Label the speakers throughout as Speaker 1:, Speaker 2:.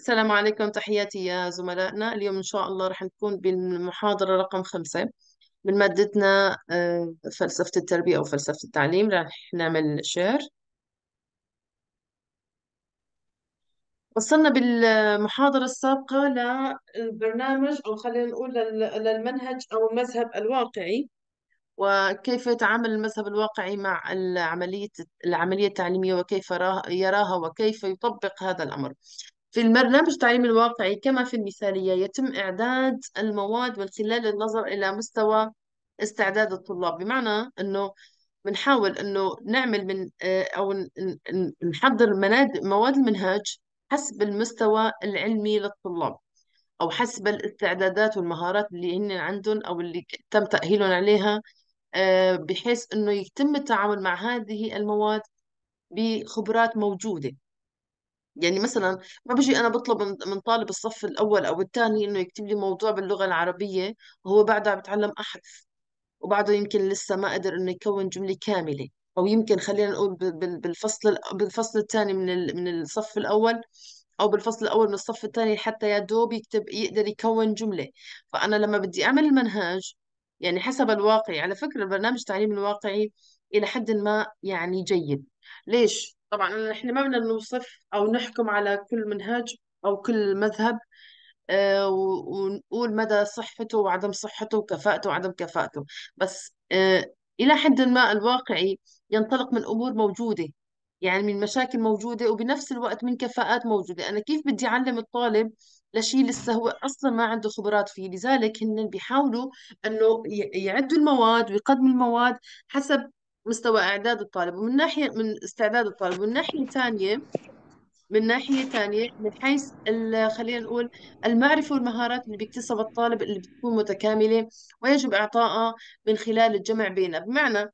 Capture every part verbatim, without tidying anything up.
Speaker 1: السلام عليكم، تحياتي يا زملائنا. اليوم إن شاء الله رح نكون بالمحاضرة رقم خمسة من مادتنا آه، فلسفة التربية أو فلسفة التعليم. رح نعمل شير. وصلنا بالمحاضرة السابقة للبرنامج، أو خلينا نقول لل- للمنهج أو المذهب الواقعي، وكيف يتعامل المذهب الواقعي مع العملية العملية التعليمية، وكيف راه- يراها وكيف يطبق هذا الأمر. في البرنامج التعليمي الواقعي كما في المثالية يتم إعداد المواد من خلال النظر إلى مستوى استعداد الطلاب، بمعنى أنه بنحاول أنه نعمل من آه، أو ن- ن- نحضر مناد- مواد المنهاج حسب المستوى العلمي للطلاب، أو حسب الاستعدادات والمهارات اللي هن عندهم أو اللي ك- تم تأهيلهم عليها، آه، بحيث أنه يتم التعامل مع هذه المواد بخبرات موجودة. يعني مثلا ما بجي انا بطلب من من طالب الصف الاول او الثاني انه يكتب لي موضوع باللغه العربيه وهو بعدها بيتعلم احرف، وبعده يمكن لسه ما قدر انه يكون جمله كامله. او يمكن خلينا نقول بال- بال- بالفصل بالفصل الثاني من ال- من الصف الاول، او بالفصل الاول من الصف الثاني، حتى يا دوب يكتب يقدر يكون جمله. فانا لما بدي اعمل المنهاج يعني حسب الواقع. على فكره البرنامج التعليمي الواقعي الى حد ما يعني جيد. ليش؟ طبعا احنا ما بدنا نوصف او نحكم على كل منهج او كل مذهب، آه، و- ونقول مدى صحته وعدم صحته وكفاءته وعدم كفاءته. بس آه، إلى حد ما الواقعي ينطلق من أمور موجودة، يعني من مشاكل موجودة، وبنفس الوقت من كفاءات موجودة. أنا كيف بدي أعلم الطالب لشيء لسه هو أصلا ما عنده خبرات فيه؟ لذلك هن بيحاولوا أنه ي- يعدوا المواد ويقدموا المواد حسب مستوى إعداد الطالب، ومن ناحية من استعداد الطالب، ومن ناحية ثانية من ناحية تانية من حيث ال- خلينا نقول المعرفة والمهارات اللي بيكتسبها الطالب اللي بتكون متكاملة، ويجب إعطائها من خلال الجمع بينها. بمعنى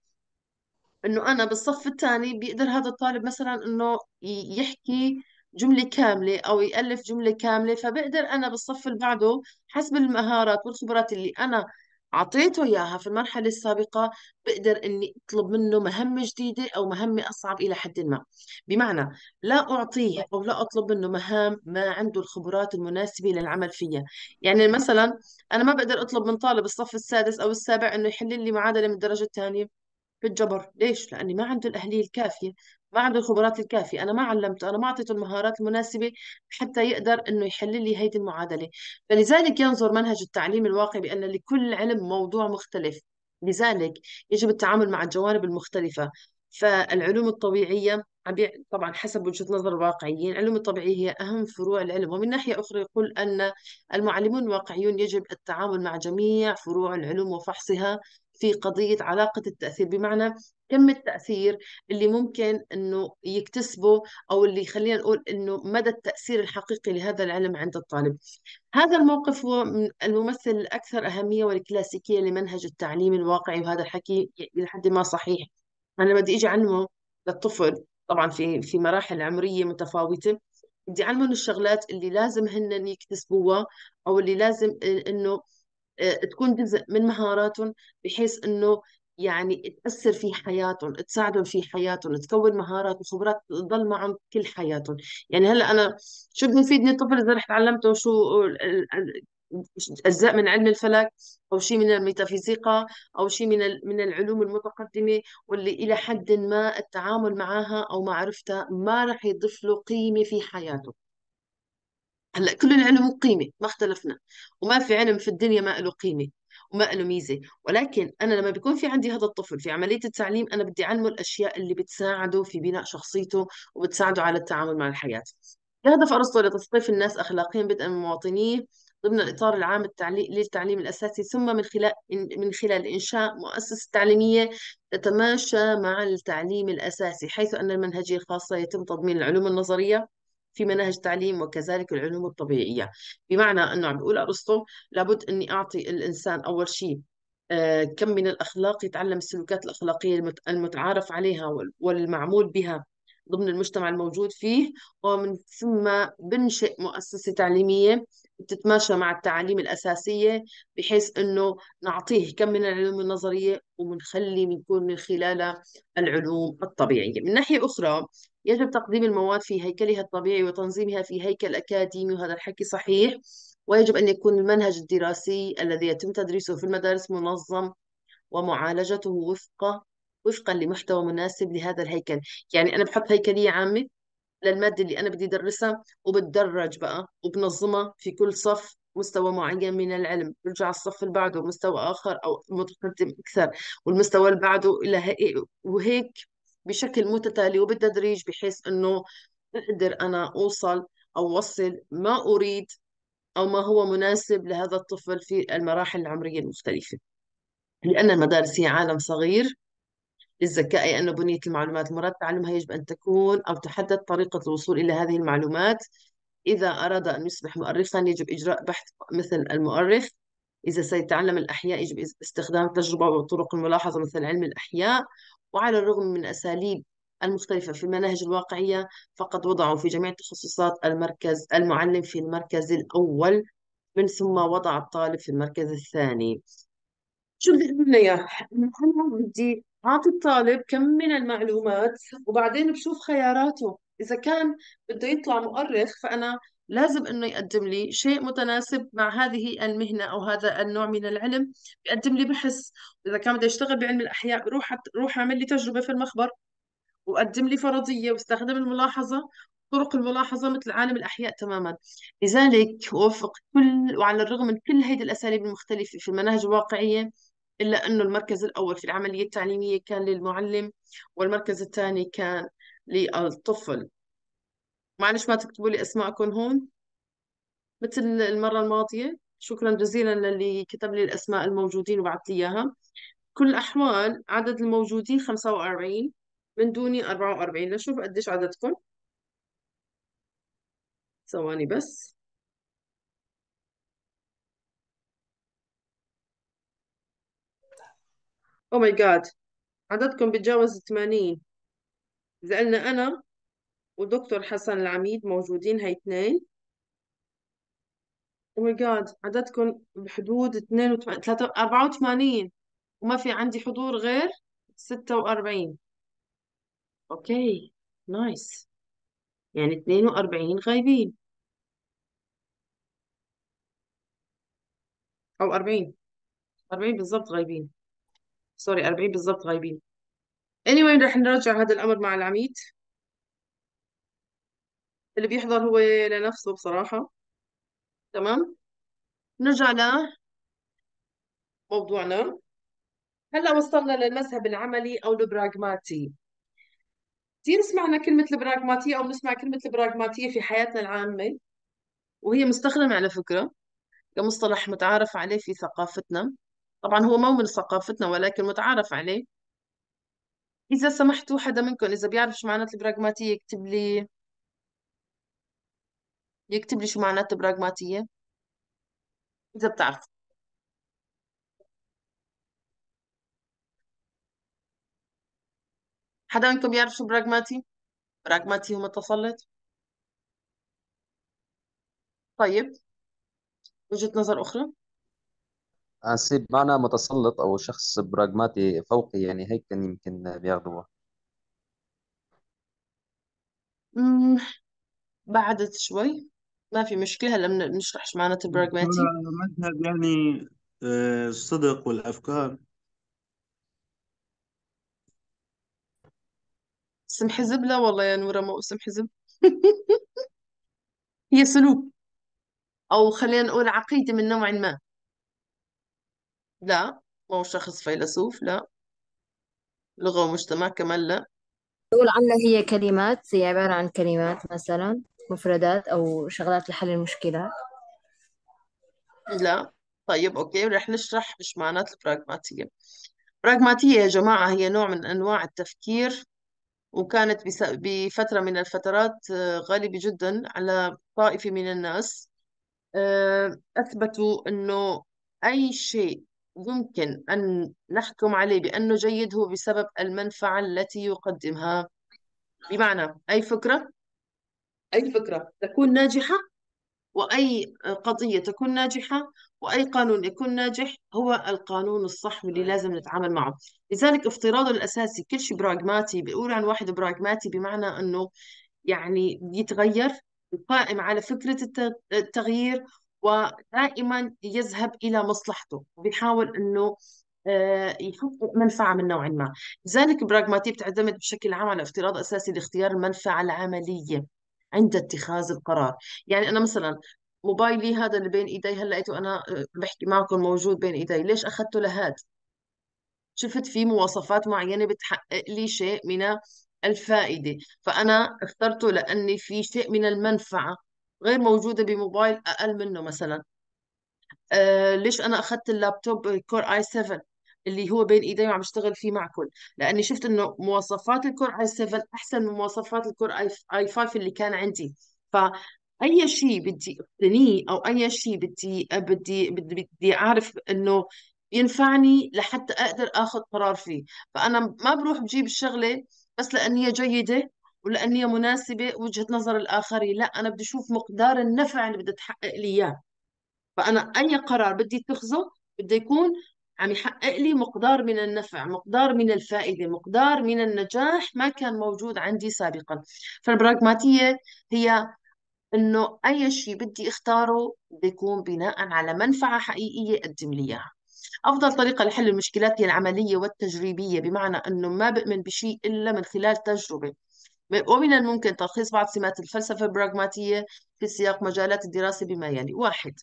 Speaker 1: انه انا بالصف الثاني بيقدر هذا الطالب مثلا انه ي- يحكي جملة كاملة او يألف جملة كاملة، فبقدر انا بالصف اللي بعده حسب المهارات والخبرات اللي انا اعطيته اياها في المرحلة السابقة بقدر اني اطلب منه مهمة جديدة او مهمة اصعب الى حد ما. بمعنى لا اعطيه او لا اطلب منه مهام ما عنده الخبرات المناسبة للعمل فيها. يعني مثلا انا ما بقدر اطلب من طالب الصف السادس او السابع انه يحل لي معادلة من الدرجة الثانية في الجبر. ليش؟ لأني ما عنده الأهلية الكافية، ما عنده الخبرات الكافية، أنا ما علمته، أنا ما أعطيته المهارات المناسبة حتى يقدر إنه يحل لي هيدي المعادلة. فلذلك ينظر منهج التعليم الواقعي بأن لكل علم موضوع مختلف، لذلك يجب التعامل مع الجوانب المختلفة. فالعلوم الطبيعية عم بيع- طبعا حسب وجهة نظر الواقعيين العلوم الطبيعية هي أهم فروع العلم، ومن ناحية أخرى يقول أن المعلمون الواقعيون يجب التعامل مع جميع فروع العلوم وفحصها في قضية علاقة التأثير، بمعنى كم التأثير اللي ممكن إنه يكتسبه، أو اللي خلينا نقول إنه مدى التأثير الحقيقي لهذا العلم عند الطالب. هذا الموقف هو من الممثل الأكثر أهمية والكلاسيكية لمنهج التعليم الواقعي، وهذا الحكي إلى حد ما صحيح. أنا بدي أجي أعلمه للطفل طبعا في في مراحل عمرية متفاوتة، بدي أعلمهم الشغلات اللي لازم هن يكتسبوها، أو اللي لازم إنه آه، تكون جزء من مهاراتهم، بحيث انه يعني تأثر في حياتهم، تساعدهم في حياتهم، تكون مهارات وخبرات تضل معهم كل حياتهم. يعني هلا انا شو بيفيدني الطفل اذا رحت علمته شو ال- ال- ال- اجزاء من علم الفلك، او شيء من الميتافيزيقا، او شيء من ال- من العلوم المتقدمه، واللي الى حد ما التعامل معها او معرفتها ما راح يضيف له قيمه في حياته. هلا كل العلم قيمة، ما اختلفنا، وما في علم في الدنيا ما له قيمة وما له ميزة. ولكن أنا لما بيكون في عندي هذا الطفل في عملية التعليم، أنا بدي أعلمه الأشياء اللي بتساعده في بناء شخصيته وبتساعده على التعامل مع الحياة. يهدف أرسطو لتصنيف الناس أخلاقيا بدءا من مواطنيه ضمن الإطار العام التعلي... للتعليم الأساسي، ثم من خلال من خلال إنشاء مؤسسة تعليمية تتماشى مع التعليم الأساسي، حيث أن المنهجية الخاصة يتم تضمين العلوم النظرية في مناهج تعليم وكذلك العلوم الطبيعية. بمعنى أنه عم بيقول أرسطو لابد أني أعطي الإنسان أول شيء آه، كم من الأخلاق، يتعلم السلوكات الأخلاقية المت- المتعارف عليها وال- والمعمول بها ضمن المجتمع الموجود فيه، ومن ثم بنشئ مؤسسة تعليمية بتتماشى مع التعاليم الأساسية، بحيث أنه نعطيه كم من العلوم النظرية ومنخلي بنكون من خلالها العلوم الطبيعية. من ناحية أخرى يجب تقديم المواد في هيكلها الطبيعي وتنظيمها في هيكل أكاديمي، وهذا الحكي صحيح. ويجب أن يكون المنهج الدراسي الذي يتم تدريسه في المدارس منظم، ومعالجته وفق وفقا لمحتوى مناسب لهذا الهيكل. يعني أنا بحط هيكلية عامة للمادة اللي أنا بدي أدرسها، وبتدرج بقى وبنظمها في كل صف مستوى معين من العلم، برجع الصف اللي بعده مستوى آخر أو متقدم أكثر، والمستوى اللي بعده إلى هيك وهيك بشكل متتالي وبالتدريج، بحيث إنه أقدر أنا أوصل أو أوصل ما أريد أو ما هو مناسب لهذا الطفل في المراحل العمرية المختلفة. لأن المدارس هي عالم صغير للذكاء، أي أن بنية المعلومات المراد تعلمها يجب أن تكون أو تحدد طريقة الوصول إلى هذه المعلومات. إذا أراد أن يصبح مؤرخا يجب إجراء بحث مثل المؤرخ. إذا سيتعلم الأحياء يجب استخدام التجربة وطرق الملاحظة مثل علم الأحياء. وعلى الرغم من أساليب المختلفة في المناهج الواقعية، فقد وضعوا في جميع التخصصات المركز المعلم في المركز الأول، من ثم وضع الطالب في المركز الثاني. شو بدي أقول إياه؟ إنه أنا بدي أعطي الطالب كم من المعلومات، وبعدين بشوف خياراته. إذا كان بده يطلع مؤرخ، فأنا لازم إنه يقدم لي شيء متناسب مع هذه المهنة أو هذا النوع من العلم. بيقدم لي بحث. إذا كان بده يشتغل بعلم الأحياء، بروح روح أعمل لي تجربة في المخبر، وقدم لي فرضية، واستخدم الملاحظة، طرق الملاحظة مثل عالم الأحياء تماما. لذلك وفق كل وعلى الرغم من كل هذه الأساليب المختلفة في المناهج الواقعية، إلا أنه المركز الأول في العملية التعليمية كان للمعلم، والمركز الثاني كان للطفل. معلش ما تكتبوا لي أسماءكم هون مثل المرة الماضية. شكرا جزيلا للي كتب لي الأسماء الموجودين وبعث لي إياها. كل الأحوال عدد الموجودين خمسة وأربعين، من دوني أربعة وأربعين. لشوف قديش عددكم. ثواني بس. أو ماي جاد، عددكم بيتجاوز ثمانين. إذا قلنا أنا ودكتور حسن العميد موجودين، هي اثنين. أو ماي جاد، عددكم بحدود اثنين وثمانين، ثلاثة، أربعة وثمانين، وما في عندي حضور غير ستة وأربعين. أوكي، نايس. يعني اثنين وأربعين غايبين، أو أربعين. أربعين بالضبط غايبين. سوري، أربعين بالضبط غايبين. anyway رح نراجع هذا الأمر مع العميد. اللي بيحضر هو لنفسه بصراحة. تمام. نرجع لموضوعنا. هلا وصلنا للمذهب العملي أو البراغماتي. كثير سمعنا كلمة البراغماتية أو بنسمع كلمة البراغماتية في حياتنا العامة، وهي مستخدمة على فكرة كمصطلح متعارف عليه في ثقافتنا. طبعا هو مو من ثقافتنا ولكن متعارف عليه. إذا سمحتوا حدا منكم إذا بيعرف شو معنات البراغماتية يكتب لي يكتب لي شو معنات البراغماتية، إذا بتعرف. حدا منكم بيعرف شو براغماتي؟ براغماتي هو متسلط. طيب، وجهة نظر أخرى.
Speaker 2: حسيب معنى متسلط أو شخص براغماتي فوقي، يعني هيك كان يمكن بياخدوها.
Speaker 1: امم بعدت شوي. ما في مشكلة، هلا بن- بنشرح شو معنات البراغماتي.
Speaker 3: مذهب يعني آه، الصدق والأفكار.
Speaker 1: اسم حزب؟ لا والله يا نورة، مو اسم حزب. هي سلوك، أو خلينا نقول عقيدة من نوع ما. لا، مو شخص فيلسوف، لا. لغة ومجتمع كمان، لا.
Speaker 4: نقول عنها هي كلمات، هي عبارة عن كلمات مثلا، مفردات أو شغلات لحل المشكلات.
Speaker 1: لا. طيب أوكي، رح نشرح إيش معنات البراغماتية. براغماتية يا جماعة هي نوع من أنواع التفكير، وكانت بس- بفترة من الفترات آه، غالبة جدا على طائفة من الناس. آه، أثبتوا أنه أي شيء يمكن أن نحكم عليه بأنه جيد هو بسبب المنفعة التي يقدمها. بمعنى أي فكرة أي فكرة تكون ناجحة، وأي قضية تكون ناجحة، وأي قانون يكون ناجح هو القانون الصح واللي لازم نتعامل معه. لذلك افتراضه الأساسي كل شيء براغماتي. بيقول عن واحد براغماتي بمعنى أنه يعني يتغير، قائم على فكرة الت- التغيير، ودائما يذهب إلى مصلحته وبيحاول أنه آه، يحقق منفعة من نوع ما. لذلك براغماتي بتعتمد بشكل عام على افتراض أساسي لاختيار المنفعة العملية عند اتخاذ القرار. يعني أنا مثلا موبايلي هذا اللي بين إيدي هلا لقيته أنا آه، بحكي معكم موجود بين إيدي، ليش أخذته لهاد؟ شفت فيه مواصفات معينة بتحقق لي شيء من الفائدة، فأنا اخترته لأني في شيء من المنفعة غير موجودة بموبايل أقل منه مثلا. آه ليش أنا أخذت اللابتوب كور آي سبعة اللي هو بين إيدي وعم بشتغل فيه معكم؟ لأني شفت إنه مواصفات الكور آي سبعة أحسن من مواصفات الكور آي آي خمسة اللي كان عندي. فأي شيء بدي أقتنيه أو أي شيء بدي بدي بدي, بدي أعرف إنه ينفعني لحتى أقدر آخذ قرار فيه. فأنا ما بروح بجيب الشغلة بس لأن هي جيدة ولأن هي مناسبة وجهة نظر الآخرين، لا، أنا بدي أشوف مقدار النفع اللي بدها تحقق لي إياه. فأنا أي قرار بدي اتخذه بده يكون عم يحقق لي مقدار من النفع، مقدار من الفائدة، مقدار من النجاح ما كان موجود عندي سابقا. فالبراغماتية هي إنه أي شيء بدي اختاره بيكون بناء على منفعة حقيقية قدم لي إياها. أفضل طريقة لحل المشكلات هي العملية والتجريبية، بمعنى أنه ما بؤمن بشيء إلا من خلال تجربة. ومن الممكن تلخيص بعض سمات الفلسفة البراغماتية في سياق مجالات الدراسة بما يلي: واحد،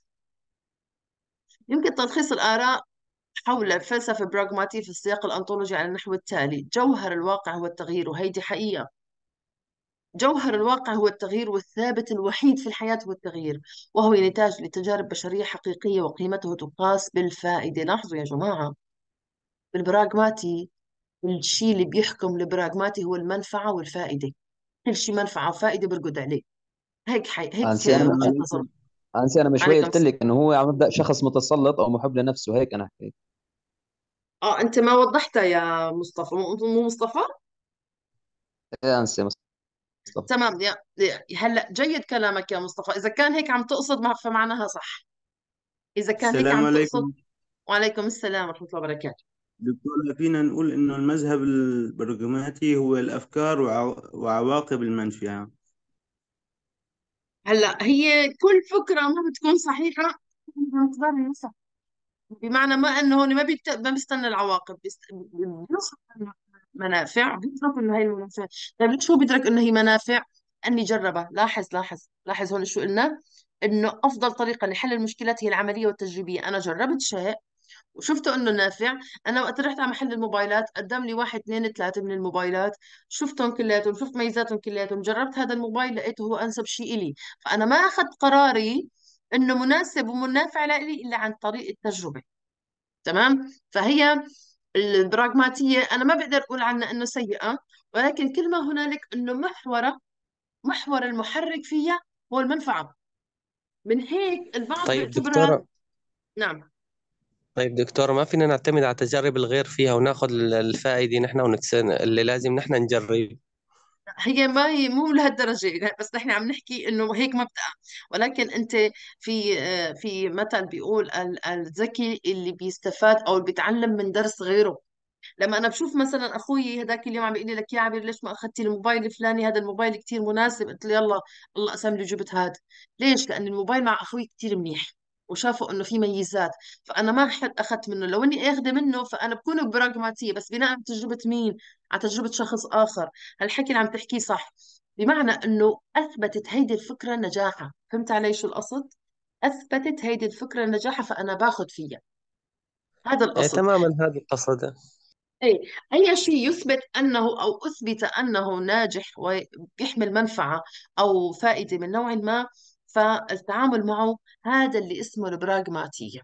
Speaker 1: يمكن تلخيص الآراء حول الفلسفة البراغماتية في السياق الأنطولوجي على النحو التالي: جوهر الواقع هو التغيير، وهيدي حقيقة. جوهر الواقع هو التغيير، والثابت الوحيد في الحياة هو التغيير، وهو نتاج لتجارب بشرية حقيقية، وقيمته تقاس بالفائدة. لاحظوا يا جماعة، بالبراغماتي الشيء اللي بيحكم البراغماتي هو المنفعة والفائدة. كل شيء منفعة وفائدة برقد عليه. هيك حي... هيك
Speaker 2: أنسي أنا
Speaker 3: السلام
Speaker 1: وجهة
Speaker 2: مش
Speaker 1: نظر.
Speaker 3: عليكم.
Speaker 2: أنسي أنا من شوي
Speaker 1: عليكم
Speaker 2: قلت
Speaker 1: السلام.
Speaker 2: لك إنه هو عم يبدأ شخص متسلط أو محب لنفسه، هيك أنا حكيت.
Speaker 1: اه، انت ما وضحتها يا مصطفى. مو مو مصطفى.
Speaker 2: إيه أنسي مصطفى.
Speaker 1: تمام. يا يا- هلا جيد كلامك يا مصطفى. اذا كان هيك عم تقصد مع- فمعناها صح. اذا كان هيك
Speaker 3: السلام
Speaker 1: عم تقصد.
Speaker 3: عليكم
Speaker 1: وعليكم السلام ورحمة الله وبركاته.
Speaker 3: دكتور. فينا نقول إنه المذهب البرغماتي هو الأفكار وعو- وعواقب المنفعة.
Speaker 1: هلا هي كل فكرة ما بتكون صحيحة بمقدار النسب. بمعنى ما انه هون ما بيت... ما بيستنى العواقب، بيست... بيوصل منافع، بيدرك انه هي المنافع. طيب ليش هو بيدرك انه هي منافع؟ اني جربها. لاحظ لاحظ لاحظ هون شو قلنا؟ انه افضل طريقة لحل المشكلات هي العملية والتجريبية. انا جربت شيء وشفته انه نافع. انا وقت رحت على محل الموبايلات قدم لي واحد اثنين ثلاثة من الموبايلات، شفتهم كلياتهم، شفت ميزاتهم كلياتهم، جربت هذا الموبايل لقيته هو انسب شيء إلي. فانا ما اخذت قراري انه مناسب ومنافع لإلي الا عن طريق التجربة. تمام. فهي البراغماتية أنا ما بقدر أقول عنها إنه سيئة، ولكن كل ما هنالك إنه محور محور المحرك فيها هو المنفعة. من هيك البعض
Speaker 5: طيب
Speaker 1: بيعتبرها.
Speaker 5: دكتورة
Speaker 1: نعم.
Speaker 5: طيب دكتورة، ما فينا نعتمد على تجارب الغير فيها وناخذ الفائدة نحن ونكسر اللي لازم نحن نجرب؟
Speaker 1: هي ما هي مو لهالدرجة، لا، بس نحن عم نحكي إنه هيك مبدأ. ولكن أنت في آه، في مثل بيقول ال- الذكي اللي بيستفاد أو اللي بيتعلم من درس غيره. لما انا بشوف مثلا اخوي هذاك اليوم عم يقول لي لك يا عبير ليش ما اخذتي الموبايل الفلاني، هذا الموبايل كتير مناسب، قلت له يلا الله قسم لي جبت هذا. ليش؟ لان الموبايل مع اخوي كتير منيح وشافوا انه في ميزات. فانا ما حد اخذت منه. لو اني اخذ منه فانا بكون براغماتيه، بس بناء على تجربه مين؟ على تجربه شخص اخر. هالحكي اللي عم تحكيه صح، بمعنى انه اثبتت هيدي الفكره نجاحها. فهمت علي شو القصد؟ اثبتت هيدي الفكره نجاحها فانا باخذ فيها. هذا
Speaker 5: إيه
Speaker 1: القصد.
Speaker 5: تماما، هذا القصد.
Speaker 1: أي أي شيء يثبت أنه أو أثبت أنه ناجح ويحمل منفعة أو فائدة من نوع ما، فالتعامل معه هذا اللي اسمه البراغماتية.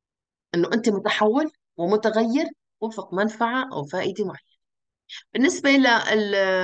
Speaker 1: أنه أنت متحول ومتغير وفق منفعة أو فائدة معينة. بالنسبة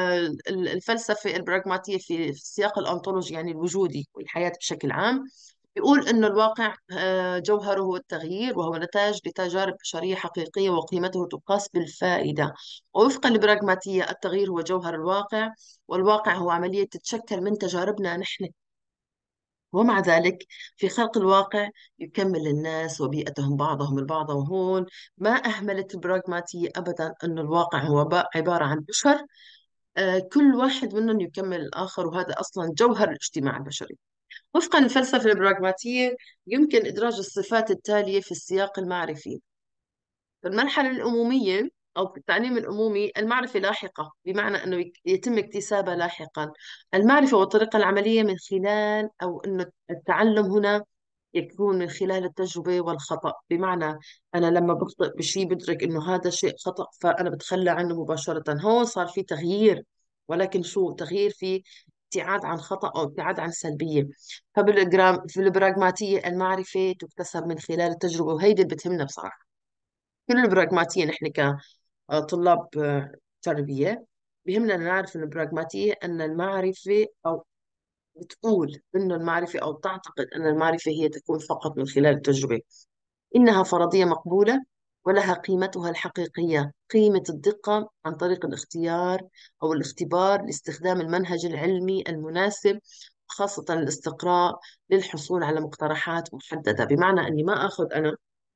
Speaker 1: للفلسفة البراغماتية في في السياق الأنطولوجي يعني الوجودي والحياة بشكل عام، بيقول إنه الواقع آه، جوهره هو التغيير، وهو نتاج لتجارب بشرية حقيقية، وقيمته تقاس بالفائدة. ووفقا للبراغماتية التغيير هو جوهر الواقع، والواقع هو عملية تتشكل من تجاربنا نحن. ومع ذلك في خلق الواقع يكمل الناس وبيئتهم بعضهم البعض. وهون ما أهملت البراغماتية أبدا أن الواقع هو ب- عبارة عن بشر، آه، كل واحد منهم يكمل الآخر، وهذا أصلا جوهر الاجتماع البشري. وفقا للفلسفة البراغماتية يمكن إدراج الصفات التالية في السياق المعرفي. في المرحلة الأمومية أو في التعليم الأمومي، المعرفة لاحقة، بمعنى أنه يك- يتم اكتسابها لاحقا. المعرفة والطريقة العملية من خلال، أو أنه التعلم هنا يكون من خلال التجربة والخطأ. بمعنى أنا لما بخطئ بشيء بدرك إنه هذا شيء خطأ، فأنا بتخلى عنه مباشرة. هون صار في تغيير، ولكن شو تغيير؟ في ابتعاد عن خطأ أو ابتعاد عن سلبية. فبالجرام في البراغماتية المعرفة تكتسب من خلال التجربة، وهيدي اللي بتهمنا بصراحة. كل البراغماتية نحن كطلاب آه، تربية بهمنا نعرف إن البراغماتية أن المعرفة، أو بتقول إنه المعرفة، أو تعتقد أن المعرفة هي تكون فقط من خلال التجربة. إنها فرضية مقبولة، ولها قيمتها الحقيقية، قيمة الدقة عن طريق الاختيار أو الاختبار لاستخدام المنهج العلمي المناسب، خاصة الاستقراء، للحصول على مقترحات محددة. بمعنى أني ما أخذ أنا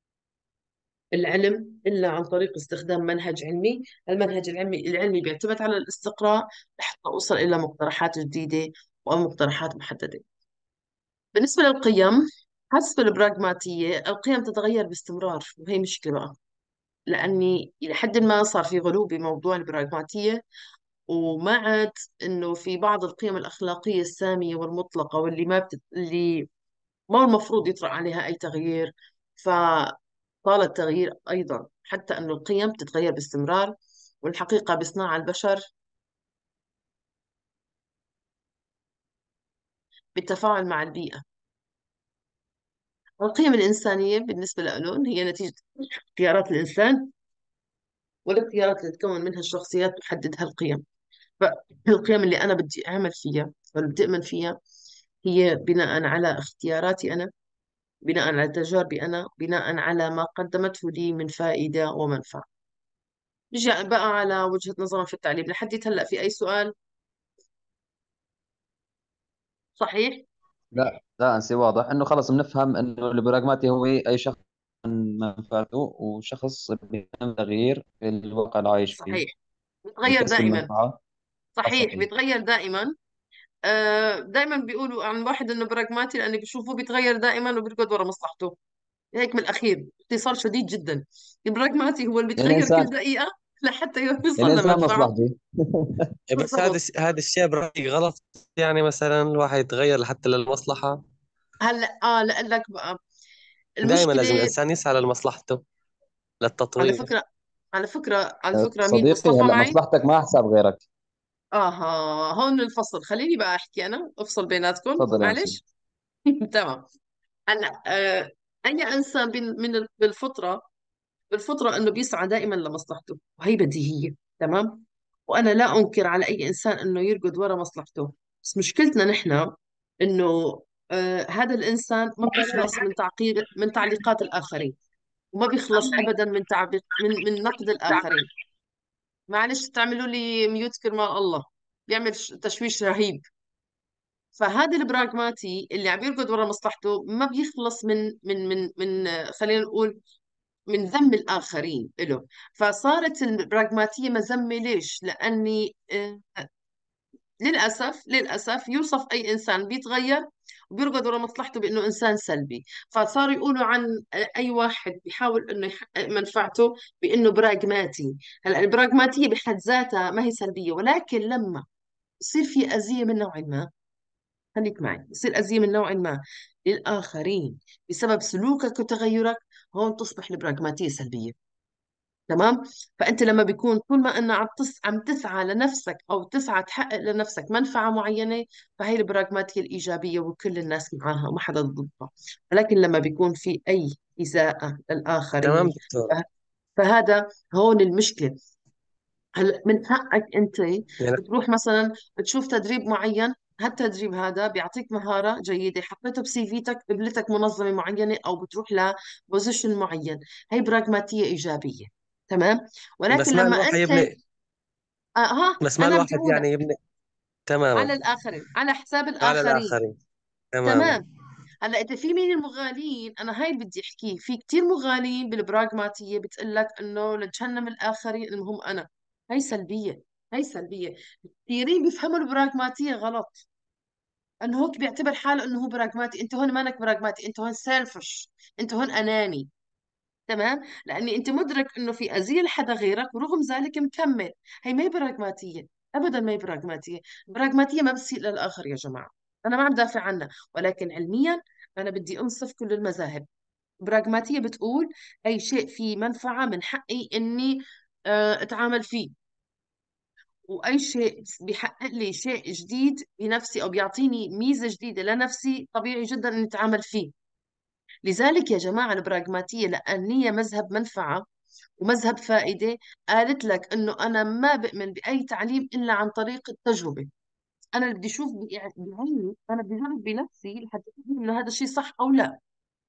Speaker 1: العلم إلا عن طريق استخدام منهج علمي. المنهج العلمي العلمي بيعتمد على الاستقراء لحتى أوصل إلى مقترحات جديدة أو مقترحات محددة. بالنسبة للقيم، حسب البراغماتية القيم تتغير باستمرار، وهي مشكلة بقى، لأني إلى حد ما صار في غلو بموضوع البراغماتية، وما عاد إنه في بعض القيم الأخلاقية السامية والمطلقة، واللي ما بتت... اللي ما المفروض يطرأ عليها أي تغيير. فطال التغيير أيضا، حتى أنه القيم تتغير باستمرار. والحقيقة بصناع البشر بالتفاعل مع البيئة. والقيم الإنسانية بالنسبة لهم هي نتيجة اختيارات الإنسان، والاختيارات اللي تكون منها الشخصيات تحدد هالقيم. فالقيم اللي أنا بدي أعمل فيها واللي بدي أعمل فيها هي بناء على اختياراتي أنا، بناء على تجاربي أنا، بناء على ما قدمته لي من فائدة ومنفعة. نجي بقى على وجهة نظرهم في التعليم. لحد هلأ في أي سؤال؟ صحيح؟
Speaker 2: لا لا، أنسي واضح إنه خلص بنفهم إنه البراغماتي هو أي شخص من منفعته، وشخص بيعمل تغيير في الواقع اللي عايش فيه
Speaker 1: صحيح، بيتغير
Speaker 2: لكسب
Speaker 1: دائما.
Speaker 2: المنفعة.
Speaker 1: صحيح،
Speaker 2: صحيح.
Speaker 1: بيتغير دائما. آه دائما بيقولوا عن واحد انه براغماتي لانه بيشوفوه بيتغير دائما وبيركض ورا مصلحته. هيك من الاخير باختصار شديد جدا، البراغماتي هو اللي
Speaker 2: يعني
Speaker 1: بيتغير كل
Speaker 2: الإنسان
Speaker 1: دقيقة لحتى يوصل
Speaker 2: يعني الإنسان
Speaker 1: لمنفعه.
Speaker 2: مصلحتي.
Speaker 5: بس هذا
Speaker 1: بالضبط.
Speaker 5: الش- هذا الشيء برأيي غلط. يعني مثلا الواحد يتغير حتى للمصلحة؟
Speaker 1: هلا اه لك بقى
Speaker 5: دائما لازم
Speaker 1: المشكلة.
Speaker 5: الإنسان يسعى لمصلحته،
Speaker 1: على
Speaker 5: للتطوير.
Speaker 1: فكرة على فكرة على فكرة مين
Speaker 2: صديقي
Speaker 1: مصطفى
Speaker 2: هلا
Speaker 1: معي؟
Speaker 2: مصلحتك ما حساب غيرك.
Speaker 1: اها، هون الفصل، خليني بقى احكي انا، افصل بيناتكم
Speaker 2: تفضل يا أنسي.
Speaker 1: معلش. تمام. هلا آه اي انسان بال- من ال- بالفطرة بالفطرة انه بيسعى دائما لمصلحته، وهي بديهية. تمام. وانا لا انكر على اي انسان انه يرقد ورا مصلحته. بس مشكلتنا نحن انه آه هذا الانسان ما بيخلص من تعقيد من تعليقات الاخرين، وما بيخلص ابدا من تعبيق من من نقد الاخرين. معلش تعملوا لي ميوت كرمال الله، بيعمل ش- تشويش رهيب. فهذا البراغماتي اللي عم يركض ورا مصلحته ما بيخلص من من من من آه، خلينا نقول من ذم الآخرين له. فصارت البراغماتية مذمة. ليش؟ لأني آه، للأسف للأسف يوصف أي إنسان بيتغير وبيرغد ورا مصلحته بأنه إنسان سلبي. فصار يقولوا عن أي واحد بيحاول أنه يحقق منفعته بأنه براغماتي. هلا البراغماتية بحد ذاتها ما هي سلبية، ولكن لما يصير في أذية من نوع ما، خليك معي، يصير أذية من نوع ما للآخرين بسبب سلوكك وتغيرك، هون تصبح البراغماتية سلبية. تمام. فانت لما بيكون طول ما انه عم تس عم تسعى لنفسك او تسعى تحقق لنفسك منفعه معينه، فهي البراغماتيه الايجابيه وكل الناس معاها وما حدا ضدها. ولكن لما بيكون في اي اساءه
Speaker 5: تمام
Speaker 1: للاخرين،
Speaker 5: دكتور.
Speaker 1: فه- فهذا هون المشكله. هلا من حقك انت
Speaker 5: يعني
Speaker 1: تروح مثلا تشوف تدريب معين هالتدريب هذا بيعطيك مهارة جيدة، حطيته بسي فيتك، قبلتك منظمة معينة أو بتروح لبوزيشن معين. هي براغماتية إيجابية. تمام. ولكن
Speaker 5: بس ما
Speaker 1: لما
Speaker 5: الواحد
Speaker 1: أنت
Speaker 5: يبني
Speaker 1: آه ها
Speaker 5: بس ما
Speaker 1: أنا بدي
Speaker 5: الواحد
Speaker 1: أقولك
Speaker 5: يعني يبني. تماما.
Speaker 1: على الآخرين، على حساب
Speaker 5: على
Speaker 1: الآخرين.
Speaker 5: الآخرين. تماما.
Speaker 1: تمام. هلا انت في مين المغالين، انا هاي اللي بدي احكيه، في كتير مغالين بالبراغماتيه بتقول لك انه لتجنن الاخرين المهم انا. هاي سلبيه. هاي سلبيه. كثيرين بيفهموا البراغماتيه غلط، انه هوك بيعتبر حاله انه هو براغماتي. انت هون مانك براغماتي، انت هون سيلفش، انت هون اناني. تمام. لاني انت مدرك انه في اذيه لحدا غيرك ورغم ذلك مكمل. هي ما هي براغماتيه، ابدا ما هي براغماتيه. براغماتيه ما بتسيء للاخر يا جماعه. انا ما عم دافع عنها، ولكن علميا انا بدي انصف كل المذاهب. براغماتيه بتقول اي شيء فيه منفعه من حقي اني آه، اتعامل فيه، واي شيء بيحقق لي شيء جديد بنفسي او بيعطيني ميزه جديده لنفسي طبيعي جدا اني اتعامل فيه. لذلك يا جماعة البراغماتية لأن هي مذهب منفعة ومذهب فائدة، قالت لك إنه أنا ما بؤمن بأي تعليم إلا عن طريق التجربة. أنا اللي بدي أشوف بع- بعيني، أنا بدي أجرب بنفسي لحتى أفهم إنه هذا الشيء صح أو لا.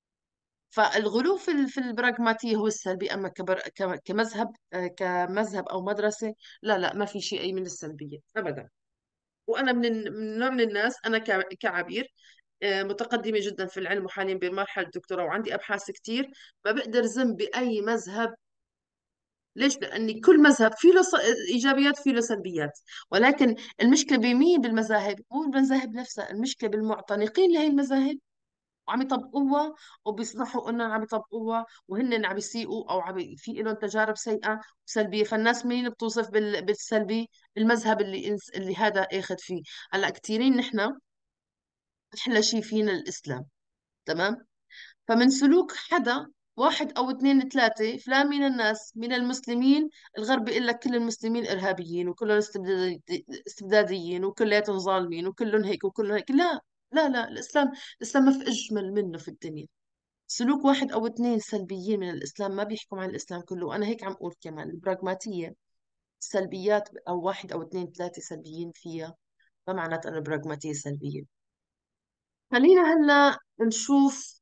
Speaker 1: فالغلو في ال- في البراغماتية هو السلبي، أما كبر ك- كمذهب آه، كمذهب أو مدرسة، لا لا، ما في شيء أي من السلبية أبدا. وأنا من ال- من نوع من الناس، أنا ك- كعبير آه، متقدمة جدا في العلم وحاليا بمرحلة الدكتوراه وعندي أبحاث كتير. ما بقدر ذم بأي مذهب. ليش؟ لأن كل مذهب فيه له ص- إيجابيات فيه له سلبيات. ولكن المشكلة بمين بالمذاهب؟ مو بالمذاهب نفسها، المشكلة بالمعتنقين لهي المذاهب وعم يطبقوها وبيصلحوا انهم عم يطبقوها وهن عم يسيئوا او عم ي- في لهم تجارب سيئة وسلبية. فالناس مين بتوصف بال... بالسلبي؟ المذهب اللي انس... اللي هذا اخذ فيه. هلا كثيرين نحن احلى شيء فينا الاسلام. تمام. فمن سلوك حدا، واحد أو اثنين ثلاثة فلان من الناس من المسلمين، الغرب بيقول لك كل المسلمين إرهابيين وكلهم استبدادي- استبداديين وكلياتهم ظالمين وكلهم هيك وكلهم هيك. لا لا لا، الإسلام، الإسلام ما في أجمل منه في الدنيا. سلوك واحد أو اثنين سلبيين من الإسلام ما بيحكم عن الإسلام كله. وأنا هيك عم أقول كمان البراغماتية سلبيات، أو واحد أو اثنين ثلاثة سلبيين فيها ما معناته أن البراغماتية سلبية. خلينا هلا نشوف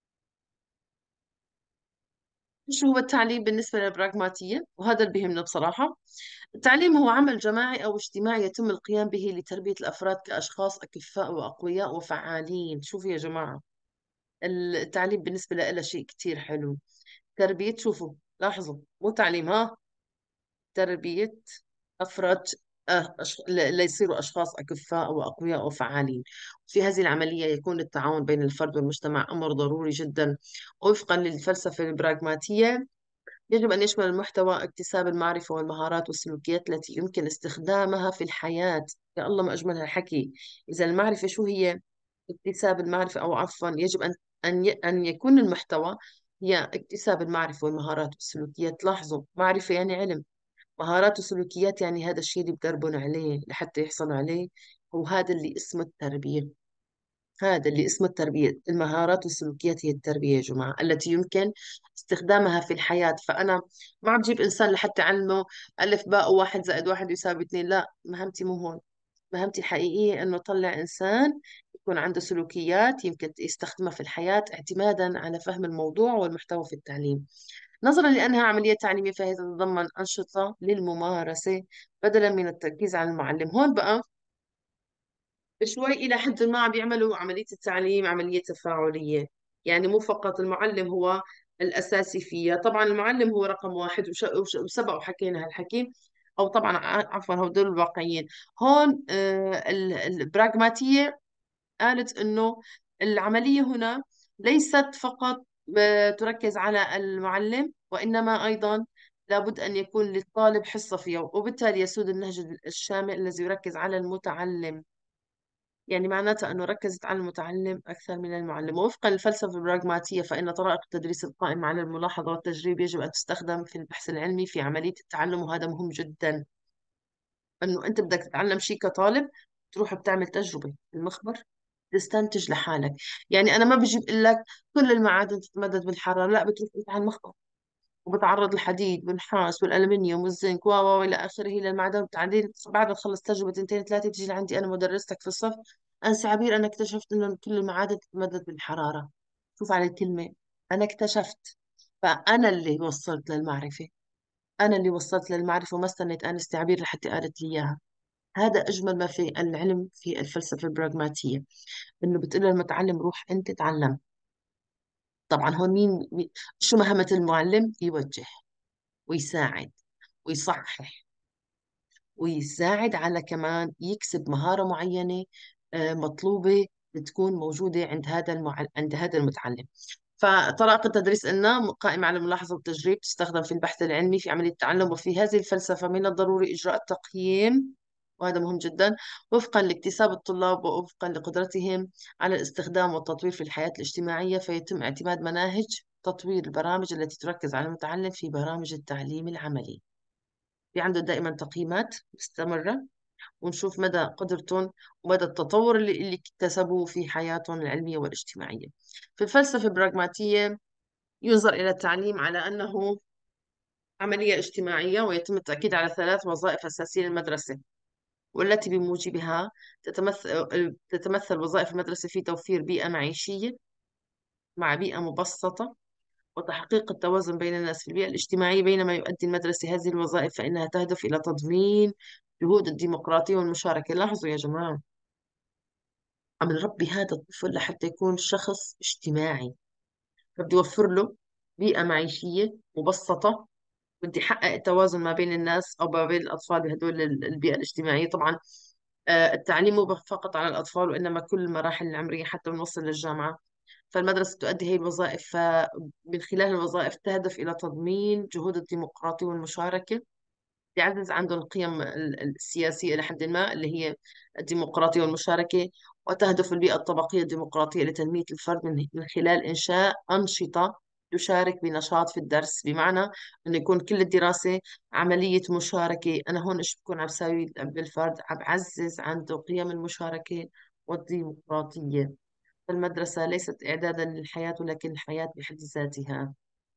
Speaker 1: شو هو التعليم بالنسبة للبراغماتية، وهذا اللي بيهمنا بصراحة. التعليم هو عمل جماعي أو اجتماعي يتم القيام به لتربية الأفراد كأشخاص أكفاء وأقوياء وفعالين. شوفوا يا جماعة، التعليم بالنسبة لها شيء كتير حلو. تربية، شوفوا لاحظوا، مو تعليم، ها، تربية أفراد آه، أش... ل- ليصيروا أشخاص أكفاء وأقوياء وفعالين. في هذه العملية يكون التعاون بين الفرد والمجتمع أمر ضروري جدا. وفقا للفلسفة البراغماتية يجب أن يشمل المحتوى اكتساب المعرفة والمهارات والسلوكيات التي يمكن استخدامها في الحياة. يا الله ما أجمل هالحكي. إذا المعرفة شو هي؟ اكتساب المعرفة، أو عفوا يجب أن أن ي- أن يكون المحتوى هي اكتساب المعرفة والمهارات والسلوكيات. لاحظوا، معرفة يعني علم، مهارات وسلوكيات يعني هذا الشيء اللي بدربون عليه لحتى يحصلوا عليه. وهذا اللي اسمه التربية. هذا اللي اسمه التربية. المهارات والسلوكيات هي التربية يا جماعة التي يمكن استخدامها في الحياة. فأنا ما عم بجيب إنسان لحتى أعلمه ألف باء واحد زائد واحد يساوي اثنين. لا، مهمتي مو هون. مهمتي الحقيقية إنه طلع إنسان يكون عنده سلوكيات يمكن يستخدمها في الحياة اعتمادا على فهم الموضوع والمحتوى في التعليم. نظرا لأنها عملية تعليمية فهي تتضمن أنشطة للممارسة بدلا من التركيز على المعلم. هون بقى شوي إلى حد ما عم بيعملوا عملية التعليم عملية تفاعلية. يعني مو فقط المعلم هو الأساسي فيها. طبعا المعلم هو رقم واحد، وش- وش- وسبق وحكينا هالحكي. أو طبعا ع- عفوا هدول الواقعيين. هون آه، ال- البراغماتية قالت إنه العملية هنا ليست فقط آه، تركز على المعلم، وإنما أيضا لابد أن يكون للطالب حصة فيها، وبالتالي يسود النهج الشامل الذي يركز على المتعلم. يعني معناتها أنه ركزت على المتعلم أكثر من المعلم. ووفقا للفلسفة البراغماتية فإن طرائق التدريس القائمة على الملاحظة والتجريب يجب أن تستخدم في البحث العلمي في عملية التعلم. وهذا مهم جدا، أنه أنت بدك تتعلم شيء كطالب تروح بتعمل تجربة المخبر، تستنتج لحالك. يعني أنا ما بجيب لك كل المعادن تتمدد بالحرارة، لا، بتروح أنت على المخبر وبتعرض الحديد والنحاس والألمنيوم والزنك و و إلى آخره للمعدن. وبعدين بعد ما تخلص تجربة تنتين ثلاثة بتيجي لعندي أنا مدرستك في الصف، أنسة عبير أنا اكتشفت إنه كل المعادن تتمدد بالحرارة. شوف على الكلمة، أنا اكتشفت. فأنا اللي وصلت للمعرفة، أنا اللي وصلت للمعرفة وما استنيت أنسة عبير لحتى قالت لي إياها. هذا أجمل ما في العلم في الفلسفة البراغماتية، إنه بتقول للمتعلم روح أنت تعلم. طبعا هون مين مين- شو مهمة المعلم؟ يوجه ويساعد ويصحح ويساعد على كمان يكسب مهارة معينة آه، مطلوبة تكون موجودة عند هذا المع... عند هذا المتعلم. فطرائق التدريس قلنا قائمة على الملاحظة والتجريب، تستخدم في البحث العلمي في عملية التعلم. وفي هذه الفلسفة من الضروري إجراء تقييم، وهذا مهم جدا، وفقا لاكتساب الطلاب ووفقا لقدرتهم على الاستخدام والتطوير في الحياة الاجتماعية. فيتم اعتماد مناهج تطوير البرامج التي تركز على المتعلم في برامج التعليم العملي. في عنده دائما تقييمات مستمرة، ونشوف مدى قدرتهم ومدى التطور اللي, اللي اكتسبوه في حياتهم العلمية والاجتماعية. في الفلسفة البراغماتية ينظر إلى التعليم على أنه عملية اجتماعية، ويتم التأكيد على ثلاث وظائف أساسية للمدرسة، والتي بموجبها تتمثل تتمثل وظائف المدرسة في توفير بيئة معيشية مع بيئة مبسطة، وتحقيق التوازن بين الناس في البيئة الاجتماعية. بينما يؤدي المدرسة هذه الوظائف فإنها تهدف إلى تضمين جهود الديمقراطية والمشاركة. لاحظوا يا جماعة، عم نربي هذا الطفل لحتى يكون شخص اجتماعي، فبدي أوفر له بيئة معيشية مبسطة، بدي أحقق التوازن ما بين الناس أو ما بين الأطفال بهدول ال- البيئة الاجتماعية. طبعا آه، التعليم مو فقط على الأطفال، وإنما كل المراحل العمرية حتى بنوصل للجامعة. فالمدرسة تؤدي هذه الوظائف، فمن خلال الوظائف تهدف إلى تضمين جهود الديمقراطية والمشاركة، تعزز عندهم القيم ال- السياسية لحد ما اللي هي الديمقراطية والمشاركة. وتهدف البيئة الطبقية الديمقراطية لتنمية الفرد من من خلال إنشاء أنشطة يشارك بنشاط في الدرس. بمعنى أنه يكون كل الدراسة عملية مشاركة. أنا هون إيش بكون عم بساوي بالفرد؟ عم بعزز عنده قيم المشاركة والديمقراطية. فالمدرسة ليست إعدادا للحياة ولكن الحياة بحد ذاتها.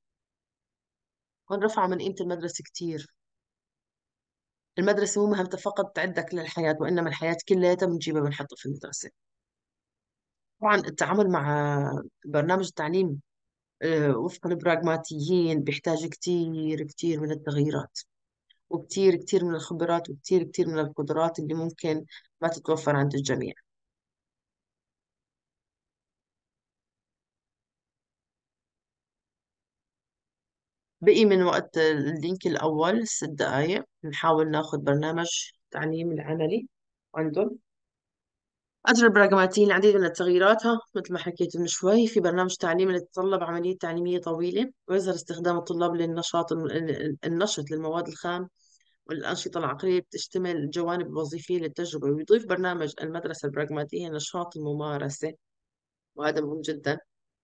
Speaker 1: هون رفع من قيمة المدرسة كتير. المدرسة مو مهمتها فقط تعدك للحياة، وإنما الحياة كلها بنجيبها بنحطها في المدرسة. طبعا التعامل مع برنامج التعليم آه، وفق البراغماتيين بيحتاج كتير كتير من التغييرات، وكتير كتير من الخبرات، وكتير كتير من القدرات اللي ممكن ما تتوفر عند الجميع. بقي من وقت اللينك الأول ست دقايق، نحاول ناخذ برنامج تعليم العملي عندهم. أجرى البراغماتيين العديد من التغييرات، ها مثل ما حكيت من شوي. في برنامج تعليم اللي يتطلب عملية تعليمية طويلة، ويظهر استخدام الطلاب للنشاط الم- النشط للمواد الخام والأنشطة العقلية، بتشتمل الجوانب الوظيفية للتجربة. ويضيف برنامج المدرسة البراغماتية نشاط الممارسة، وهذا مهم جدا،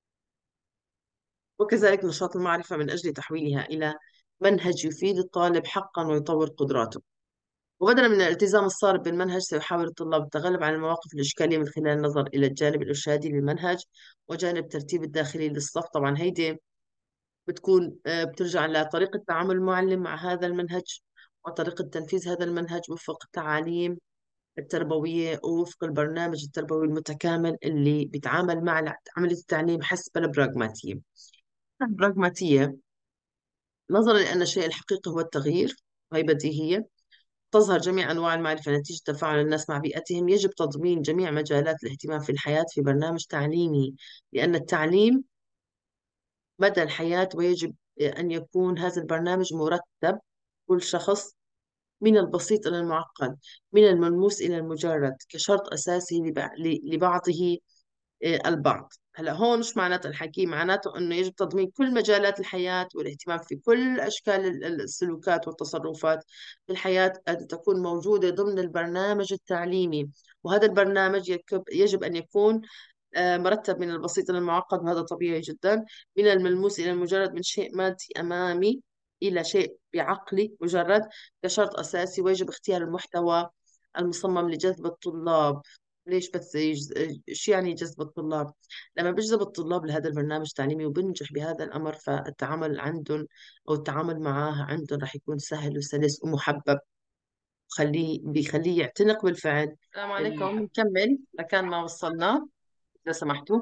Speaker 1: وكذلك نشاط المعرفة من أجل تحويلها إلى منهج يفيد الطالب حقا ويطور قدراته. وبدلا من الالتزام الصارم بالمنهج، سيحاول الطلاب التغلب على المواقف الإشكالية من خلال النظر إلى الجانب الإرشادي للمنهج وجانب الترتيب الداخلي للصف. طبعا هيدي بتكون آه، بترجع لطريقة تعامل المعلم مع هذا المنهج وطريقة تنفيذ هذا المنهج وفق التعاليم التربوية ووفق البرنامج التربوي المتكامل اللي بيتعامل مع الع- عملية التعليم حسب البراغماتية. البراغماتية نظرا لأن الشيء الحقيقي هو التغيير، وهي بديهية، تظهر جميع أنواع المعرفة نتيجة تفاعل الناس مع بيئتهم. يجب تضمين جميع مجالات الاهتمام في الحياة في برنامج تعليمي، لأن التعليم مدى الحياة، ويجب أن يكون هذا البرنامج مرتب. كل شخص من البسيط إلى المعقد، من الملموس إلى المجرد، كشرط أساسي لبع- لبعضه آه، البعض. هلا هون مش معناته الحكي، معناته انه يجب تضمين كل مجالات الحياة والاهتمام في كل اشكال ال- ال- السلوكات والتصرفات في الحياة ان تكون موجودة ضمن البرنامج التعليمي. وهذا البرنامج يكب- يجب ان يكون آه، مرتب من البسيط إلى المعقد، وهذا طبيعي جدا. من الملموس إلى المجرد، من شيء مادي أمامي إلى شيء بعقلي مجرد، كشرط أساسي. ويجب اختيار المحتوى المصمم لجذب الطلاب ليش بس يجز... شو يعني يجذب الطلاب؟ لما بيجذب الطلاب لهذا البرنامج التعليمي وبنجح بهذا الأمر، فالتعامل عندهم أو التعامل معاه عندهم رح يكون سهل وسلس ومحبب، خليه بيخليه يعتنق بالفعل. السلام عليكم، نكمل لكان ما وصلنا إذا سمحتوا.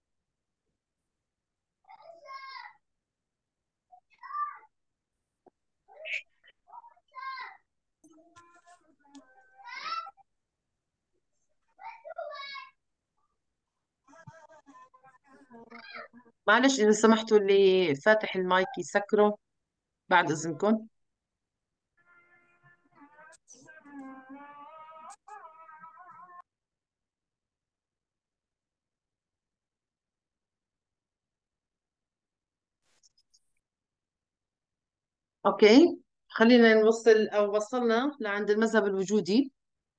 Speaker 1: معلش إذا سمحتوا اللي فاتح المايك يسكره بعد إذنكم. أوكي، خلينا نوصل أو وصلنا لعند المذهب الوجودي.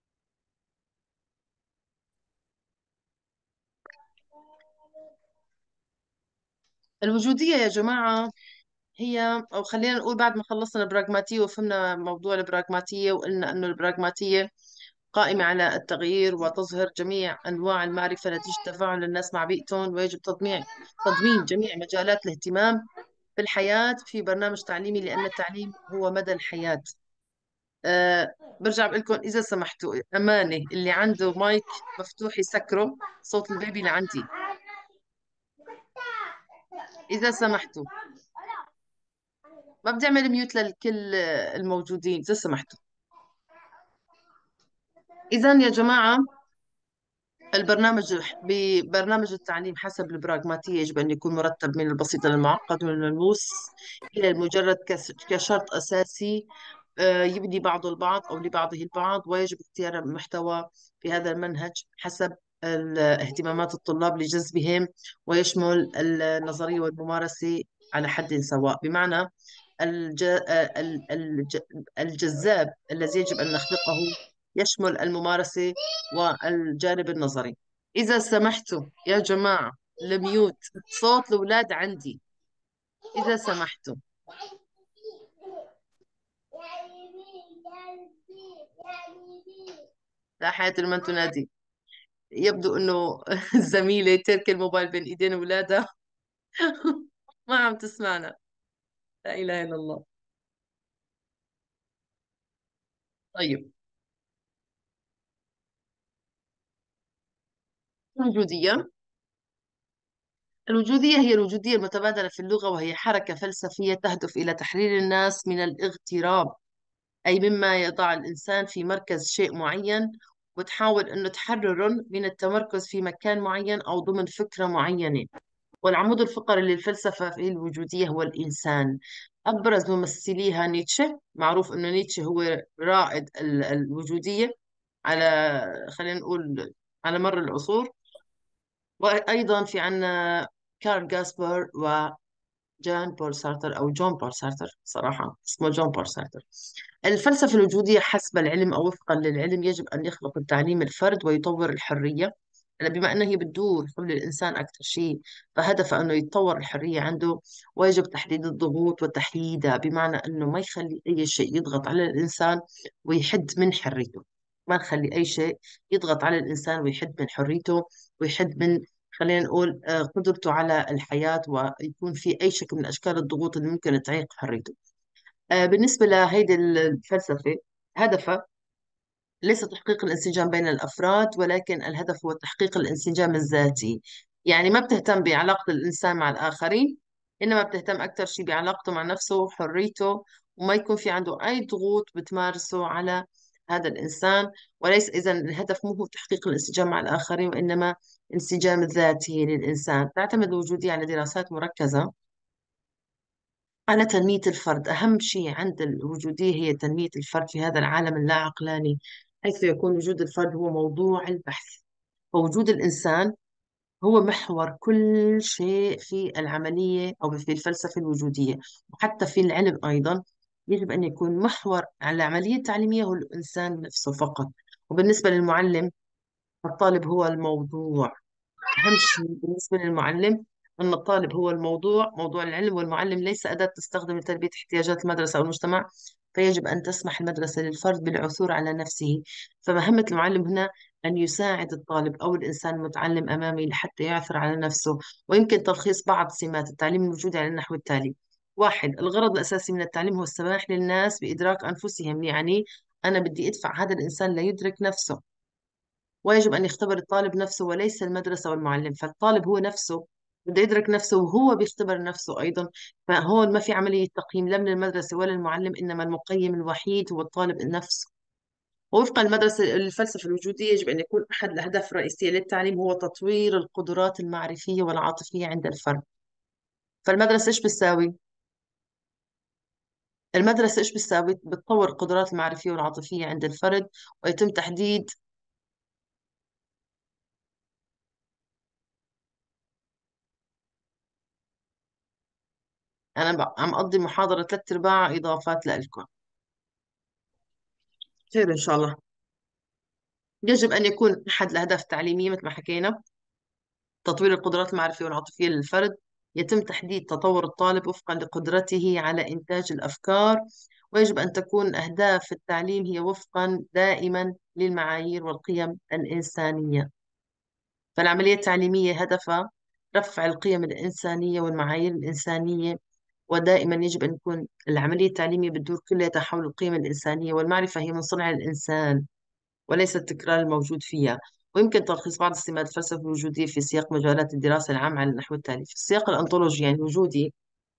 Speaker 1: الوجودية يا جماعة هي، أو خلينا نقول بعد ما خلصنا البراغماتية وفهمنا موضوع البراغماتية وقلنا أنه البراغماتية قائمة على التغيير وتظهر جميع أنواع المعرفة نتيجة تفاعل الناس مع بيئتهم، ويجب تضمين تضمين جميع مجالات الاهتمام في الحياة في برنامج تعليمي، لأن التعليم هو مدى الحياة. أه برجع بقول لكم إذا سمحتوا، أمانة اللي عنده مايك مفتوح يسكره، صوت البيبي اللي عندي إذا سمحتوا. ما بدي أعمل ميوت للكل الموجودين إذا سمحتوا. إذا يا جماعة، البرنامج ببرنامج التعليم حسب البراغماتية يجب أن يكون مرتب من البسيط إلى المعقد، من الملموس إلى المجرد كس- كشرط أساسي آه، يبني بعضه البعض أو لبعضه البعض، ويجب اختيار المحتوى في هذا المنهج حسب ال- اهتمامات الطلاب لجذبهم، ويشمل النظرية والممارسة على حد سواء. بمعنى الج... آه، ال- الج... الجذاب الذي يجب أن نخلقه يشمل الممارسة والجانب النظري. إذا سمحتوا يا جماعة، الميوت صوت الأولاد عندي إذا سمحتوا. لا حياة لمن تنادي. يبدو أنه الزميلة ترك الموبايل بين إيدين أولادها ما عم تسمعنا. لا إله إلا الله. طيب، الوجودية. الوجودية هي الوجودية المتبادلة في اللغة، وهي حركة فلسفية تهدف إلى تحرير الناس من الاغتراب، أي مما يضع الإنسان في مركز شيء معين، وتحاول أنه تحررهم من التمركز في مكان معين أو ضمن فكرة معينة. والعمود الفقري للفلسفة في الوجودية هو الإنسان. أبرز ممثليها نيتشه، معروف أنه نيتشه هو رائد ال- الوجودية على، خلينا نقول، على مر العصور. وأيضا في عنا كارل جاسبر وجان بول سارتر، أو جون بول سارتر، صراحة اسمه جون بول سارتر. الفلسفة الوجودية حسب العلم أو وفقا للعلم يجب أن يخلق التعليم الفرد ويطور الحرية. هلا بما أنه هي بتدور حول الإنسان أكثر شيء، فهدفها أنه يتطور الحرية عنده، ويجب تحديد الضغوط وتحييدها، بمعنى أنه ما يخلي أي شيء يضغط على الإنسان ويحد من حريته. ما نخلي أي شيء يضغط على الإنسان ويحد من حريته، ويحد من، خلينا نقول، آه، قدرته على الحياة، ويكون في أي شكل من أشكال الضغوط اللي ممكن تعيق حريته. آه، بالنسبة لهيدي الفلسفة، هدفها ليس تحقيق الانسجام بين الأفراد، ولكن الهدف هو تحقيق الانسجام الذاتي. يعني ما بتهتم بعلاقة الإنسان مع الآخرين، إنما بتهتم أكثر شيء بعلاقته مع نفسه وحريته، وما يكون في عنده أي ضغوط بتمارسه على هذا الإنسان. وليس، إذا الهدف مو هو تحقيق الانسجام مع الآخرين، وإنما انسجام ذاتي للإنسان. تعتمد الوجودية على دراسات مركزة على تنمية الفرد. أهم شيء عند الوجودية هي تنمية الفرد في هذا العالم اللا عقلاني، حيث يكون وجود الفرد هو موضوع البحث. ووجود الإنسان هو محور كل شيء في العملية أو في الفلسفة الوجودية، وحتى في العلم أيضا. يجب أن يكون محور العملية التعليمية هو الإنسان نفسه فقط. وبالنسبة للمعلم، الطالب هو الموضوع. أهم شيء بالنسبة للمعلم أن الطالب هو الموضوع، موضوع العلم، والمعلم ليس أداة تستخدم لتلبية احتياجات المدرسة أو المجتمع. فيجب أن تسمح المدرسة للفرد بالعثور على نفسه. فمهمة المعلم هنا أن يساعد الطالب أو الإنسان المتعلم أمامي لحتى يعثر على نفسه. ويمكن تلخيص بعض سمات التعليم الموجودة على النحو التالي: واحد، الغرض الأساسي من التعليم هو السماح للناس بإدراك أنفسهم. يعني أنا بدي أدفع هذا الإنسان ليدرك نفسه، ويجب أن يختبر الطالب نفسه وليس المدرسة والمعلم. فالطالب هو نفسه بده يدرك نفسه وهو بيختبر نفسه أيضا. فهون ما في عملية تقييم لا من المدرسة ولا المعلم، إنما المقيم الوحيد هو الطالب نفسه. ووفقا للمدرسة الفلسفة الوجودية، يجب أن يكون أحد الأهداف الرئيسية للتعليم هو تطوير القدرات المعرفية والعاطفية عند الفرد. فالمدرسة إيش بتساوي؟ المدرسة إيش بتساوي؟ بتطور القدرات المعرفية والعاطفية عند الفرد، ويتم تحديد. أنا ب- عم أقضي محاضرة ثلاث أرباع إضافات لإلكم. خير إن شاء الله. يجب أن يكون أحد الأهداف التعليمية مثل ما حكينا تطوير القدرات المعرفية والعاطفية للفرد. يتم تحديد تطور الطالب وفقا لقدرته على إنتاج الأفكار. ويجب أن تكون أهداف التعليم هي وفقا دائما للمعايير والقيم الإنسانية. فالعملية التعليمية هدفها رفع القيم الإنسانية والمعايير الإنسانية. ودائما يجب أن يكون العملية التعليمية بتدور كلها حول القيم الإنسانية، والمعرفة هي من صنع الإنسان وليس التكرار الموجود فيها. ويمكن تلخيص بعض السمات الفلسفة الوجودية في سياق مجالات الدراسة العامة على النحو التالي: في السياق الأنطولوجي يعني الوجودي،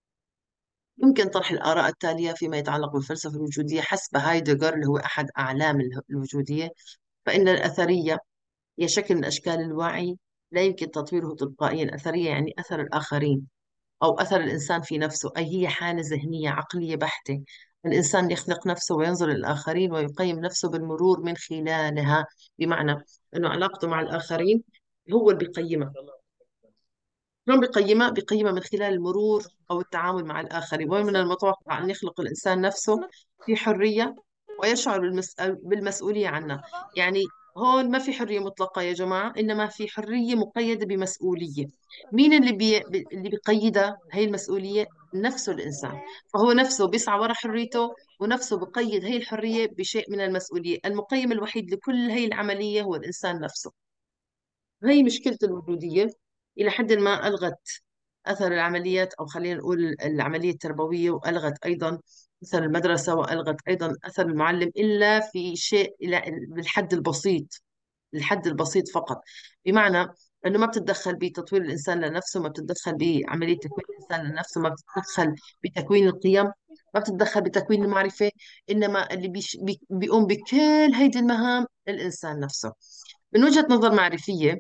Speaker 1: يمكن طرح الآراء التالية فيما يتعلق بالفلسفة الوجودية حسب هايدغر اللي هو أحد أعلام اله- الوجودية. فإن الأثرية هي شكل من أشكال الوعي لا يمكن تطويره تلقائيا. الأثرية يعني أثر الآخرين أو أثر الإنسان في نفسه، أي هي حالة ذهنية عقلية بحتة. الإنسان يخلق نفسه وينظر للآخرين ويقيم نفسه بالمرور من خلالها. بمعنى أنه علاقته مع الآخرين هو اللي بيقيمها. شلون بيقيمها؟ بيقيمها من خلال المرور أو التعامل مع الآخرين. ومن المتوقع أن يخلق الإنسان نفسه في حرية ويشعر بالمس... بالمسؤولية عنها. يعني هون ما في حرية مطلقة يا جماعة، إنما في حرية مقيدة بمسؤولية. مين اللي بي... بي- اللي بيقيدها هي المسؤولية؟ نفسه الإنسان. فهو نفسه بيسعى وراء حريته، ونفسه بقيد هي الحرية بشيء من المسؤولية. المقيم الوحيد لكل هي العملية هو الإنسان نفسه. هي مشكلة الوجودية. إلى حد ما ألغت أثر العمليات، أو خلينا نقول العملية التربوية، وألغت أيضا أثر المدرسة، وألغت أيضا أثر المعلم، إلا في شيء إلى بالحد البسيط. الحد البسيط فقط. بمعنى أنه ما بتتدخل بتطوير الإنسان لنفسه، ما بتتدخل بعملية تكوين الإنسان لنفسه، ما بتتدخل بتكوين القيم، ما بتتدخل بتكوين المعرفة. إنما اللي بيش بي بيقوم بكل هيدي المهام الإنسان نفسه. من وجهة نظر معرفية،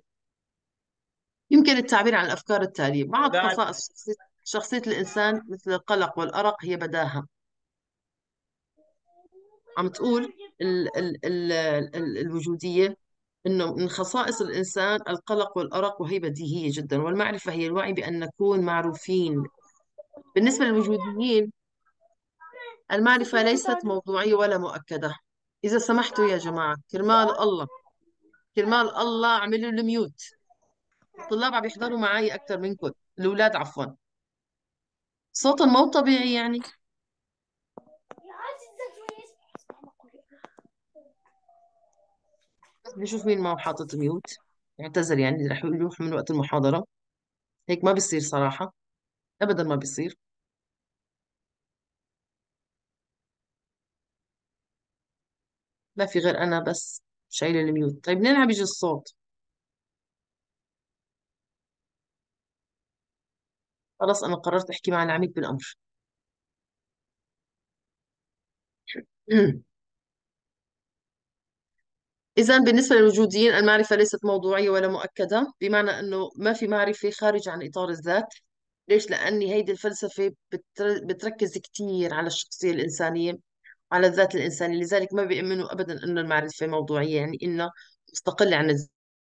Speaker 1: يمكن التعبير عن الأفكار التالية: بعض خصائص شخصية شخصية الإنسان مثل القلق والأرق هي بداهة. عم تقول ال ال ال ال الوجودية إنه من خصائص الإنسان القلق والأرق، وهي بديهية جدا. والمعرفة هي الوعي بأن نكون معروفين. بالنسبة للوجوديين، المعرفة ليست موضوعية ولا مؤكدة. إذا سمحتوا يا جماعة، كرمال الله، كرمال الله اعملوا لي ميوت. الطلاب عم يحضروا معي أكثر منكم، الأولاد عفوا. صوتهم مو طبيعي يعني. نشوف مين ما هو حاطط ميوت. اعتذر يعني، رح يروح من وقت المحاضرة. هيك ما بيصير صراحة، أبدا ما بيصير. ما في غير أنا بس شايلة الميوت. طيب منين عم يجي الصوت؟ خلاص أنا قررت أحكي مع العميد بالأمر. إذا بالنسبة للوجوديين، المعرفة ليست موضوعية ولا مؤكدة. بمعنى أنه ما في معرفة خارج عن إطار الذات. ليش؟ لأني هيدي الفلسفة بتر- بتركز كتير على الشخصية الإنسانية، على الذات الإنسانية. لذلك ما بيؤمنوا أبدا أنه المعرفة موضوعية، يعني إنها مستقلة عن الذات.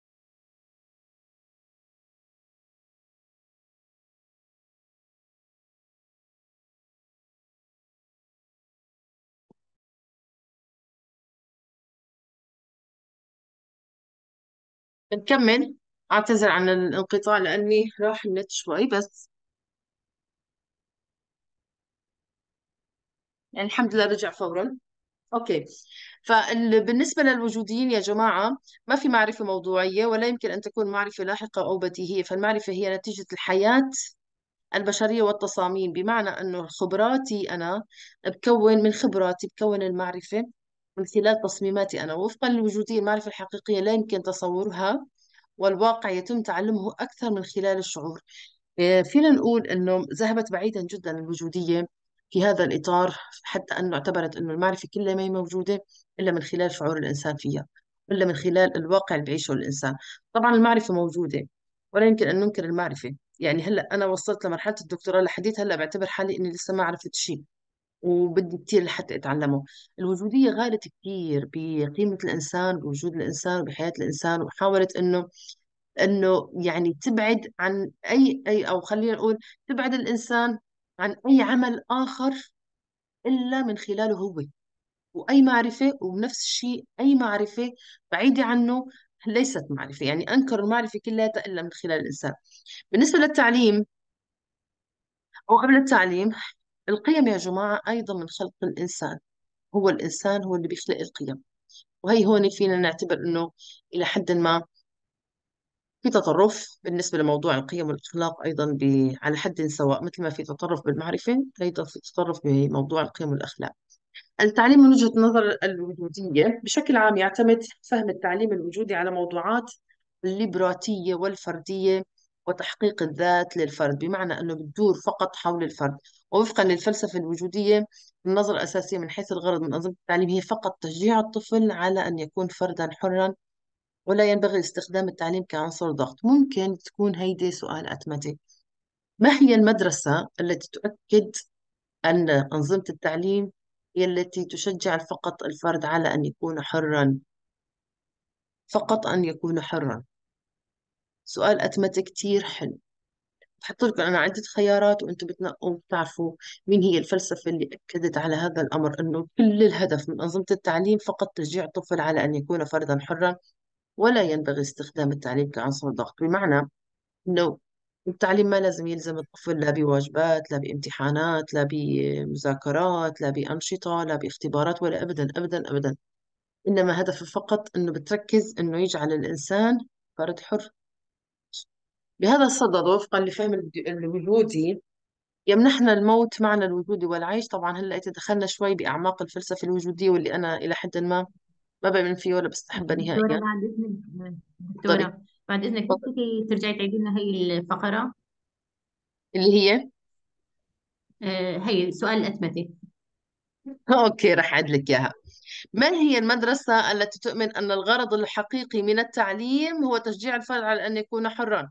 Speaker 1: بنكمل. أعتذر عن الانقطاع لأني راح النت شوي بس. يعني الحمد لله رجع فورا. أوكي. فبالنسبة للوجوديين يا جماعة، ما في معرفة موضوعية ولا يمكن أن تكون معرفة لاحقة أو بديهية. فالمعرفة هي نتيجة الحياة البشرية والتصاميم، بمعنى أنه خبراتي أنا بكون من خبراتي بكون المعرفة من خلال تصميماتي أنا. وفقا للوجودية، المعرفة الحقيقية لا يمكن تصورها، والواقع يتم تعلمه أكثر من خلال الشعور. إيه، فينا نقول أنه ذهبت بعيدا جدا الوجودية في هذا الإطار، حتى أنه اعتبرت أنه المعرفة كلها ما هي موجودة إلا من خلال شعور الإنسان فيها، إلا من خلال الواقع اللي بيعيشه الإنسان. طبعا المعرفة موجودة ولا يمكن أن ننكر المعرفة. يعني هلا أنا وصلت لمرحلة الدكتوراه لحديت هلا بعتبر حالي إني لسه ما عرفت شيء، وبدي كثير لحتى أتعلمه. الوجودية غالت كثير بقيمة الإنسان، بوجود الإنسان، وبحياة الإنسان، وحاولت إنه انه يعني تبعد عن اي اي او خلينا نقول تبعد الانسان عن اي عمل اخر الا من خلاله هو، واي معرفه. وبنفس الشيء اي معرفه بعيده عنه ليست معرفه. يعني انكر المعرفه كلها الا من خلال الانسان. بالنسبه للتعليم او قبل التعليم، القيم يا جماعه ايضا من خلق الانسان. هو الانسان هو اللي بيخلق القيم. وهي هون فينا نعتبر انه الى حد ما في تطرف بالنسبة لموضوع القيم والأخلاق أيضا ب... على حد سواء. مثل ما في تطرف بالمعرفة، أيضا في تطرف بموضوع القيم والأخلاق. التعليم من وجهة نظر الوجودية بشكل عام يعتمد فهم التعليم الوجودي على موضوعات الليبراتية والفردية وتحقيق الذات للفرد، بمعنى أنه بتدور فقط حول الفرد. ووفقا للفلسفة الوجودية، النظرة الأساسية من حيث الغرض من أنظمة التعليم هي فقط تشجيع الطفل على أن يكون فردا حرا، ولا ينبغي استخدام التعليم كعنصر ضغط. ممكن تكون هيدي سؤال أتمتة: ما هي المدرسة التي تؤكد أن أنظمة التعليم هي التي تشجع فقط الفرد على أن يكون حرا، فقط أن يكون حرا؟ سؤال أتمتة كتير حلو. بحط لكم أنا عدة خيارات وأنتم بتنقوا بتعرفوا مين هي الفلسفة اللي أكدت على هذا الأمر، أنه كل الهدف من أنظمة التعليم فقط تشجيع الطفل على أن يكون فردا حرا، ولا ينبغي استخدام التعليم كعنصر ضغط. بمعنى انه التعليم ما لازم يلزم الطفل لا بواجبات، لا بامتحانات، لا بمذاكرات، لا بأنشطة، لا باختبارات، ولا أبدا أبدا أبدا. إنما هدفه فقط أنه بتركز أنه يجعل الإنسان فرد حر. بهذا الصدد، وفقا لفهم الد- الوجودي، يمنحنا الموت معنى الوجود والعيش. طبعا هلا دخلنا شوي بأعماق الفلسفة الوجودية، واللي أنا إلى حد ما ما بؤمن فيه ولا بستحبها
Speaker 6: دكتورة
Speaker 1: نهائيا.
Speaker 6: بعد إذنك
Speaker 1: تفضلي.
Speaker 6: دكتورة بعد إذنك
Speaker 1: تفضلي.
Speaker 6: ممكن ترجعي تعيدي لنا هي الفقرة؟
Speaker 1: اللي هي
Speaker 6: آه، هي سؤال الأتمتة.
Speaker 1: أوكي، رح أعيد لك إياها. ما هي المدرسة التي تؤمن أن الغرض الحقيقي من التعليم هو تشجيع الفرد على أن يكون حرا؟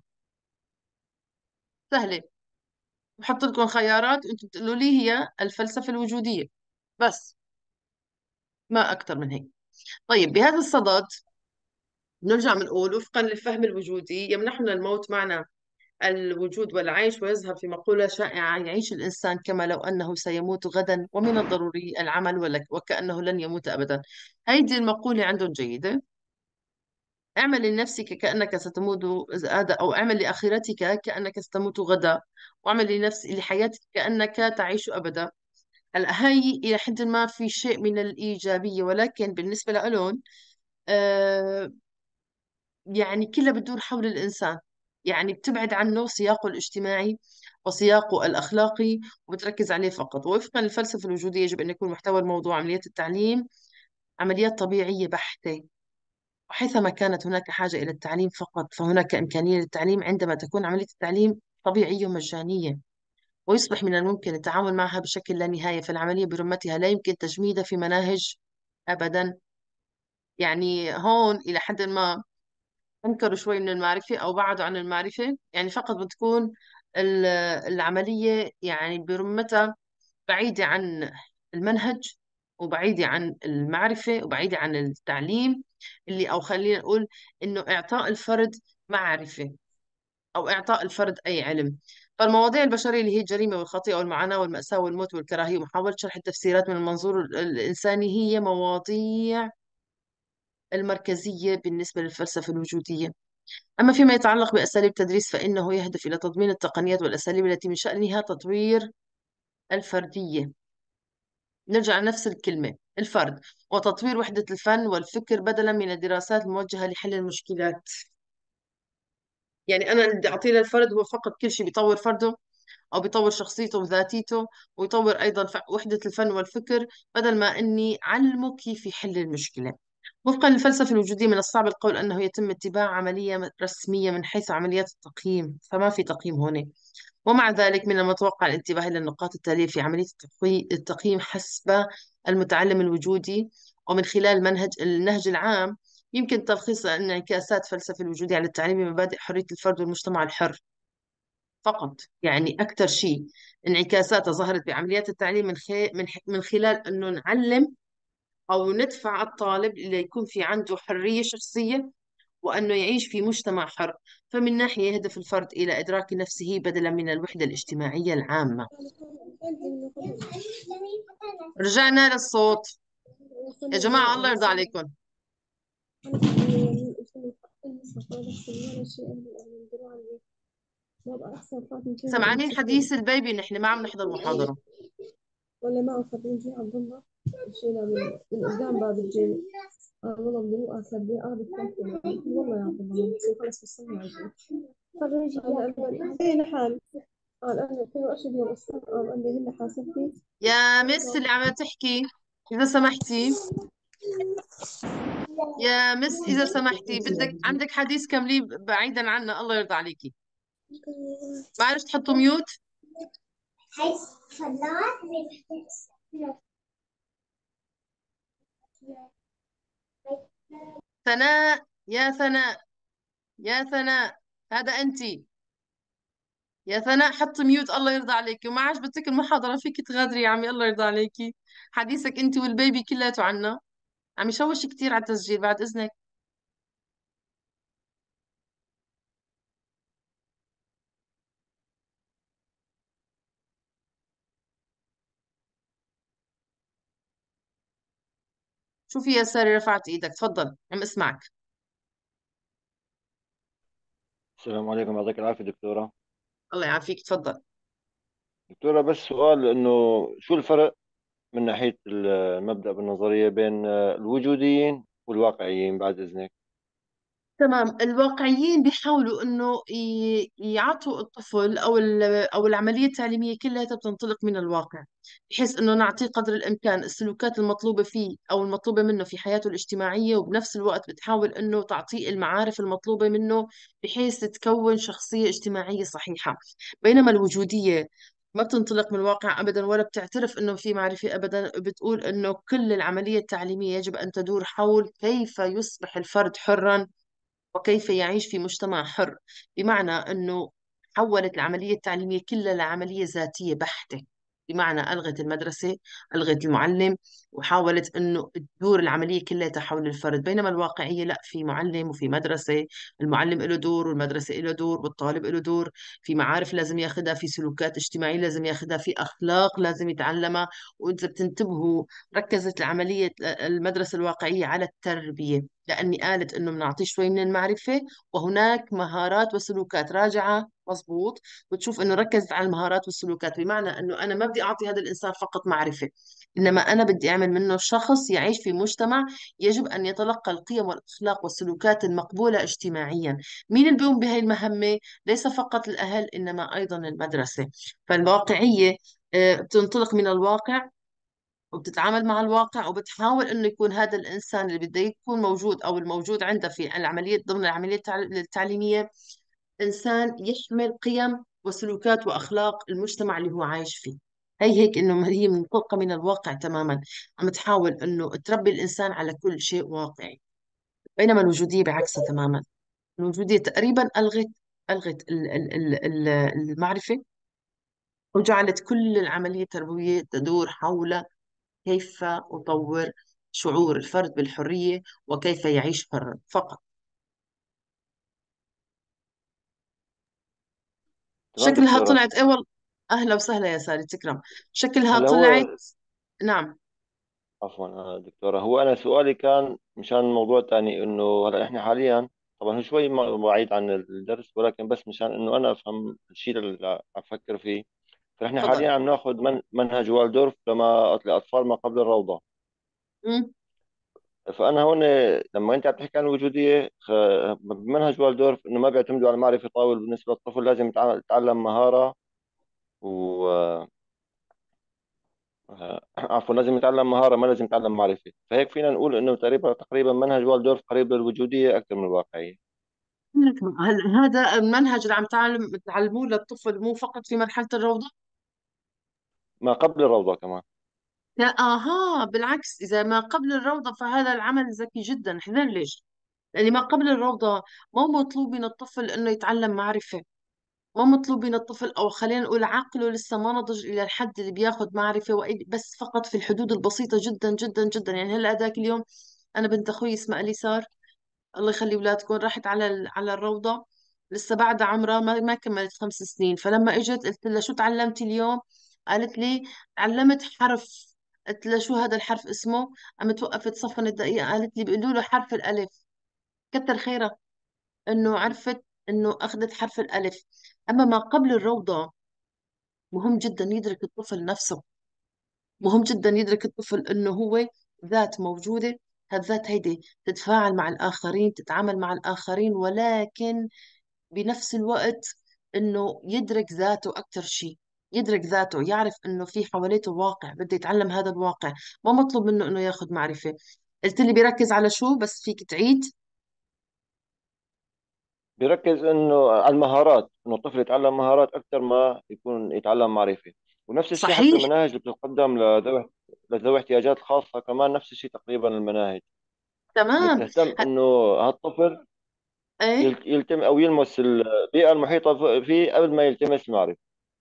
Speaker 1: سهلة. بحط لكم خيارات وأنتم بتقولوا لي هي الفلسفة الوجودية بس، ما أكثر من هيك. طيب بهذا الصدد نرجع بنقول: وفقا للفهم الوجودي، يمنحنا الموت معنى الوجود والعيش، ويظهر في مقولة شائعة: يعيش الإنسان كما لو أنه سيموت غدا، ومن الضروري العمل ولك وكأنه لن يموت أبدا. هيدي المقولة عندهم جيدة. اعمل لنفسك كأنك ستموت غدا، أو اعمل لآخرتك كأنك ستموت غدا، واعمل لنفس لحياتك كأنك تعيش أبدا. هلا هي إلى حد ما في شيء من الإيجابية، ولكن بالنسبة لهم آه يعني كلها بتدور حول الإنسان. يعني بتبعد عنه سياقه الاجتماعي وسياقه الأخلاقي، وبتركز عليه فقط. ووفقا للفلسفة الوجودية، يجب أن يكون محتوى الموضوع عمليات التعليم عمليات طبيعية بحتة. وحيثما كانت هناك حاجة إلى التعليم فقط، فهناك إمكانية للتعليم عندما تكون عملية التعليم طبيعية ومجانية، ويصبح من الممكن التعامل معها بشكل لا نهاية. فالعملية برمتها لا يمكن تجميدها في مناهج أبدا. يعني هون إلى حد ما أنكروا شوي من المعرفة أو بعدوا عن المعرفة. يعني فقط بتكون ال- العملية يعني برمتها بعيدة عن المنهج، وبعيدة عن المعرفة، وبعيدة عن التعليم اللي، أو خلينا نقول إنه إعطاء الفرد معرفة أو إعطاء الفرد أي علم. فالمواضيع البشرية اللي هي الجريمة والخطيئة والمعاناة والمأساة والموت والكراهية ومحاولة شرح التفسيرات من المنظور ال- الإنساني هي مواضيع المركزية بالنسبة للفلسفة الوجودية. أما فيما يتعلق بأساليب التدريس، فإنه يهدف إلى تضمين التقنيات والأساليب التي من شأنها تطوير الفردية. نرجع لنفس الكلمة: الفرد، وتطوير وحدة الفن والفكر بدلا من الدراسات الموجهة لحل المشكلات. يعني أنا اللي بدي أعطيه للفرد هو فقط كل شيء بيطور فرده، أو بيطور شخصيته وذاتيته، ويطور أيضا ف- وحدة الفن والفكر، بدل ما إني علمه كيف يحل المشكلة. وفقا للفلسفة الوجودية من الصعب القول أنه يتم اتباع عملية رسمية من حيث عمليات التقييم، فما في تقييم هنا. ومع ذلك من المتوقع الانتباه إلى النقاط التالية في عملية التقوي- التقييم حسب المتعلم الوجودي، ومن خلال منهج النهج العام. يمكن تلخيص انعكاسات فلسفة الوجودية على التعليم بمبادئ حرية الفرد والمجتمع الحر فقط. يعني أكثر شيء انعكاساتها ظهرت بعمليات التعليم من خي... من ح- من خلال إنه نعلم أو ندفع الطالب اللي يكون في عنده حرية شخصية، وأنه يعيش في مجتمع حر. فمن ناحية يهدف الفرد إلى إدراك نفسه بدلا من الوحدة الاجتماعية العامة. رجعنا للصوت يا جماعة، الله يرضى عليكم. سمعانين حديث البيبي؟ نحن ما عم نحضر محاضرة.
Speaker 7: ولا معه خريجي عبد الله مشينا من من قدام باب الجامع. آه والله بدي أسد لي أنا بتكلم والله يا عبد الله بصير خلص وصلنا على البيت. خريجي لأنه هي لحالي. قال أنا ألفين وعشرين يوم السنة قال قال لي هلا حاسبتي.
Speaker 1: يا مس اللي عم تحكي، إذا سمحتي يا مس، إذا سمحتي بدك عندك حديث كمليه بعيدا عنا، الله يرضى عليكي. ما عرفت تحطوا ميوت. ثناء، يا ثناء، يا ثناء، هذا أنت يا ثناء، حط ميوت الله يرضى عليكي. وما عجبتك المحاضرة فيك تغادري يا عمي، الله يرضى عليكي. حديثك أنت والبيبي كلياته عنا، عم يشوش كثير على التسجيل بعد إذنك. شوفي يا ساري رفعت إيدك، تفضل عم اسمعك.
Speaker 8: السلام عليكم، يعطيك العافية دكتورة.
Speaker 1: الله يعافيك، تفضل.
Speaker 8: دكتورة بس سؤال، إنه شو الفرق من ناحية المبدأ بالنظرية بين الوجوديين والواقعيين بعد إذنك؟
Speaker 1: تمام. الواقعيين بيحاولوا انه ي- يعطوا الطفل او ال- او العمليه التعليميه كلها بتنطلق من الواقع، بحيث انه نعطيه قدر الامكان السلوكات المطلوبه فيه او المطلوبه منه في حياته الاجتماعيه، وبنفس الوقت بتحاول انه تعطيه المعارف المطلوبه منه بحيث تكون شخصيه اجتماعيه صحيحه. بينما الوجوديه ما بتنطلق من الواقع ابدا، ولا بتعترف انه في معرفه ابدا. بتقول انه كل العمليه التعليميه يجب ان تدور حول كيف يصبح الفرد حرا وكيف يعيش في مجتمع حر. بمعنى أنه حولت العملية التعليمية كلها لعملية ذاتية بحتة، بمعنى ألغت المدرسة، ألغت المعلم، وحاولت أنه تدور العملية كلها حول الفرد. بينما الواقعية لا، في معلم وفي مدرسة، المعلم له دور والمدرسة له دور والطالب له دور، في معارف لازم ياخدها، في سلوكات اجتماعية لازم ياخدها، في أخلاق لازم يتعلمها. وإذا بتنتبهوا ركزت العملية المدرسة الواقعية على التربية، لأني قالت إنه بنعطيه شوي من المعرفة وهناك مهارات وسلوكات راجعة مضبوط، وتشوف إنه ركزت على المهارات والسلوكات. بمعنى إنه أنا ما بدي أعطي هذا الإنسان فقط معرفة، إنما أنا بدي أعمل منه شخص يعيش في مجتمع يجب أن يتلقى القيم والأخلاق والسلوكات المقبولة اجتماعيا. مين اللي بيقوم بهي المهمة؟ ليس فقط الأهل إنما أيضا المدرسة. فالواقعية آه، بتنطلق من الواقع وبتتعامل مع الواقع، وبتحاول انه يكون هذا الانسان اللي بده يكون موجود او الموجود عندها في العمليه ضمن العمليه التع- التعليميه انسان يحمل قيم وسلوكات واخلاق المجتمع اللي هو عايش فيه. هي هيك انه هي منطلقه من الواقع تماما، عم تحاول انه تربي الانسان على كل شيء واقعي. بينما الوجوديه بعكسها تماما. الوجوديه تقريبا الغت الغت ال- ال- ال- ال- المعرفه، وجعلت كل العمليه التربويه تدور حول كيف أطور شعور الفرد بالحرية وكيف يعيش حرا فقط.
Speaker 8: تمام
Speaker 1: شكلها
Speaker 8: دكتورة.
Speaker 1: طلعت أول. أهلا وسهلا يا ساري، تكرم. شكلها
Speaker 8: هلا
Speaker 1: طلعت.
Speaker 8: هو،
Speaker 1: نعم.
Speaker 8: عفوا آه، دكتورة، هو أنا سؤالي كان مشان موضوع تاني، إنه هلا إحنا حاليا طبعا هو شوي ما- بعيد عن الدرس، ولكن بس مشان إنه أنا أفهم الشيء اللي عم أفكر فيه. فإحنا
Speaker 1: تفضل.
Speaker 8: حاليا عم ناخذ من منهج والدورف لما الأطفال ما قبل الروضة.
Speaker 1: مم.
Speaker 8: فانا هون لما انت عم تحكي عن الوجوديه، خ- بمنهج والدورف انه ما بيعتمدوا على المعرفه طاول، بالنسبه للطفل لازم يتع- يتعلم مهاره و آه، عفوا لازم يتعلم مهاره، ما لازم يتعلم معرفه. فهيك فينا نقول انه تقريبا تقريبا منهج والدورف قريب للوجوديه اكثر من الواقعيه.
Speaker 1: لك هل هذا المنهج اللي عم تعلم تعلموه للطفل مو فقط في مرحلة الروضة؟
Speaker 8: ما قبل الروضه كمان.
Speaker 1: لا اها، بالعكس، اذا ما قبل الروضة فهذا العمل ذكي جدا. احذر ليش؟ لان ما قبل الروضة مو مطلوب من الطفل انه يتعلم معرفة. مو مطلوب من الطفل، او خلينا نقول عقله لسه ما نضج الى الحد اللي بياخذ معرفة، وإي- بس فقط في الحدود البسيطة جدا جدا جدا. يعني هلا ذاك اليوم انا بنت اخوي اسمها اليسار، الله يخلي اولادكم، راحت على ال- على الروضة، لسه بعد عمرها ما ما كملت خمس سنين. فلما اجت قلت لها شو تعلمتي اليوم؟ قالت لي تعلمت حرف. قلت لها شو هذا الحرف اسمه؟ قامت وقفت صفنت دقيقة قالت لي بيقولوا له حرف الألف. كتر خيرها انه عرفت انه اخذت حرف الألف. اما ما قبل الروضة مهم جدا يدرك الطفل نفسه. مهم جدا يدرك الطفل انه هو ذات موجودة. هالذات هيدي تتفاعل مع الآخرين، تتعامل مع الآخرين، ولكن بنفس الوقت انه يدرك ذاته اكثر شيء. يدرك ذاته، يعرف انه في حواليته واقع بده يتعلم هذا الواقع. ما مطلوب منه انه ياخذ معرفة. قلت لي بيركز على شو؟ بس فيك تعيد.
Speaker 8: بيركز انه على المهارات، انه الطفل يتعلم مهارات اكثر ما يكون يتعلم معرفه. ونفس الشيء حتى
Speaker 1: صحيح.
Speaker 8: المناهج اللي بتقدم لذوي لذوي احتياجات خاصه كمان نفس الشيء تقريبا المناهج، اللي
Speaker 1: تمام.
Speaker 8: بتهتم
Speaker 1: ه-
Speaker 8: انه هالطفل
Speaker 1: ايه.
Speaker 8: يلت- يلتم او يلمس البيئه المحيطه ف- فيه قبل ما يلتمس المعرفه.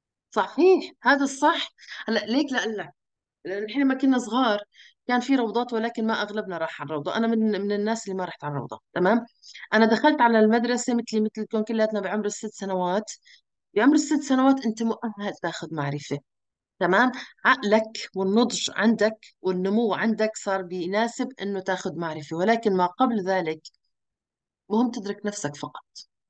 Speaker 1: صحيح، هذا الصح. هلا ليك لأقول لك، لأن إحنا لما كنا صغار كان في روضات، ولكن ما أغلبنا راح على الروضة. أنا من من الناس اللي ما رحت على الروضة. تمام. أنا دخلت على المدرسة مثلي مثلكم كلياتنا بعمر الست سنوات. بعمر الست سنوات أنت مؤهل تاخذ معرفة. تمام. عقلك والنضج عندك والنمو عندك صار بيناسب إنه تاخذ معرفة، ولكن ما قبل ذلك مهم تدرك نفسك فقط.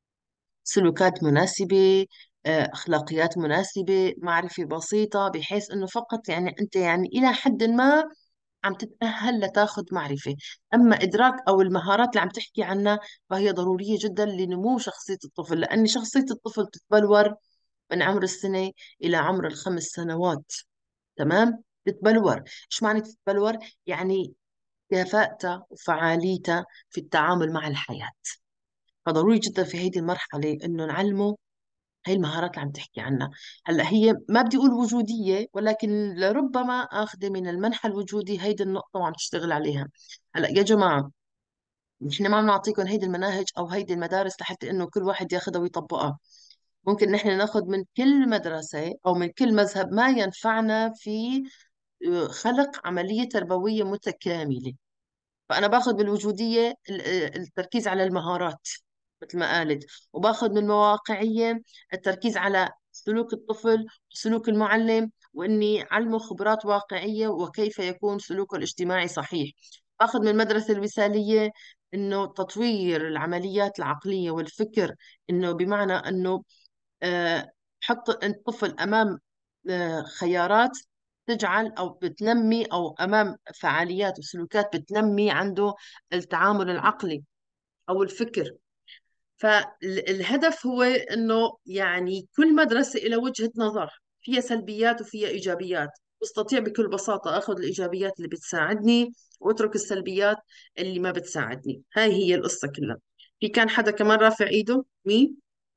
Speaker 1: سلوكات مناسبة، آه، أخلاقيات مناسبة، معرفة بسيطة، بحيث إنه فقط يعني أنت يعني إلى حد ما عم تتأهل لتاخذ معرفة. أما إدراك أو المهارات اللي عم تحكي عنها فهي ضرورية جدا لنمو شخصية الطفل، لأن شخصية الطفل تتبلور من عمر السنة إلى عمر الخمس سنوات. تمام. تتبلور. إيش معنى تتبلور؟ يعني كفاءتها وفعاليتها في التعامل مع الحياة. فضروري جدا في هذه المرحلة إنه نعلمه هاي المهارات اللي عم تحكي عنها. هلا هي ما بدي اقول وجوديه، ولكن لربما اخذه من المنحى الوجودي هيدي النقطه وعم تشتغل عليها. هلا يا جماعه، نحن ما عم نعطيكم هيدي المناهج او هيدي المدارس لحتى انه كل واحد ياخذها ويطبقها. ممكن نحن ناخذ من كل مدرسه او من كل مذهب ما ينفعنا في آه، خلق عمليه تربويه متكامله. فأنا باخذ بالوجودية ال- التركيز على المهارات مثل ما قالت، وباخذ من المواقعية التركيز على سلوك الطفل وسلوك المعلم، وإني علمه خبرات واقعية وكيف يكون سلوكه الاجتماعي صحيح. باخذ من المدرسة الوسالية إنه تطوير العمليات العقلية والفكر، إنه بمعنى إنه آه، حط الطفل أمام آه، خيارات تجعل أو بتنمي، أو أمام فعاليات وسلوكات بتنمي عنده التعامل العقلي أو الفكر. فالهدف هو إنه يعني كل مدرسة إلى وجهة نظر، فيها سلبيات وفيها إيجابيات. بستطيع بكل بساطة أخذ الإيجابيات اللي بتساعدني وأترك السلبيات اللي ما بتساعدني. هاي هي القصة كلها. في كان حدا كمان رافع إيده؟ مين؟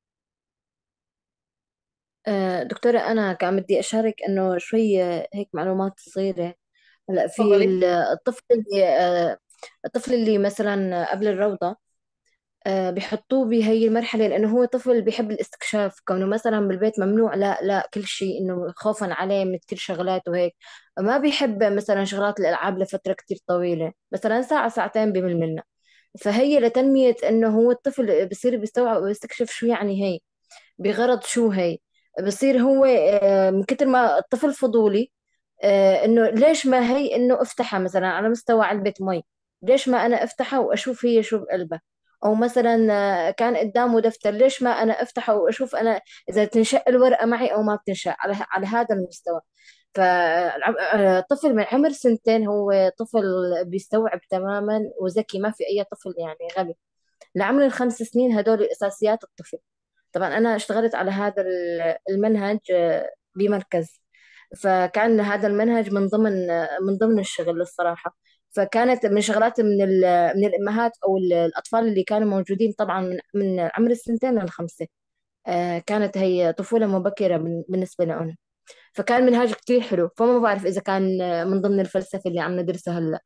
Speaker 4: آه، دكتورة أنا كان بدي أشارك إنه شوي آه، هيك معلومات صغيرة. هلا في
Speaker 1: تفضلي.
Speaker 4: ال- الطفل اللي آه، الطفل اللي مثلا قبل الروضة، آه، بيحطوه بهي المرحلة لأنه هو طفل بيحب الاستكشاف، كونه مثلا بالبيت ممنوع لا لا كل شيء، إنه خوفا عليه من كثير شغلات وهيك. ما بيحب مثلا شغلات الألعاب لفترة كثير طويلة، مثلا ساعة ساعتين بمل منها. فهي لتنمية إنه هو الطفل بصير بيستوعب ويستكشف شو يعني هي، بغرض شو هي. بصير هو آه، من كتر ما الطفل فضولي، آه، انه ليش ما هي انه افتحها مثلا على مستوى علبة مي، ليش ما انا افتحها واشوف هي شو بقلبها. او مثلا آه، كان قدامه دفتر، ليش ما انا افتحه واشوف انا اذا تنشق الورقة معي او ما بتنشق، على على هذا المستوى. فالطفل من عمر سنتين هو طفل بيستوعب تماما وذكي، ما في أي طفل يعني غبي. لعمر الخمس سنين هدول أساسيات الطفل. طبعا أنا اشتغلت على هذا ال- المنهج آه، بمركز، فكان هذا المنهج من ضمن آه، من ضمن الشغل الصراحة. فكانت من شغلات من ال- من الأمهات أو ال- الأطفال اللي كانوا موجودين طبعا من من عمر السنتين للخمسة. آه، كانت هي طفولة مبكرة بن- بالنسبة لنا. فكان منهاج كتير حلو، فما بعرف إذا كان آه، من ضمن الفلسفة اللي عم ندرسها هلا.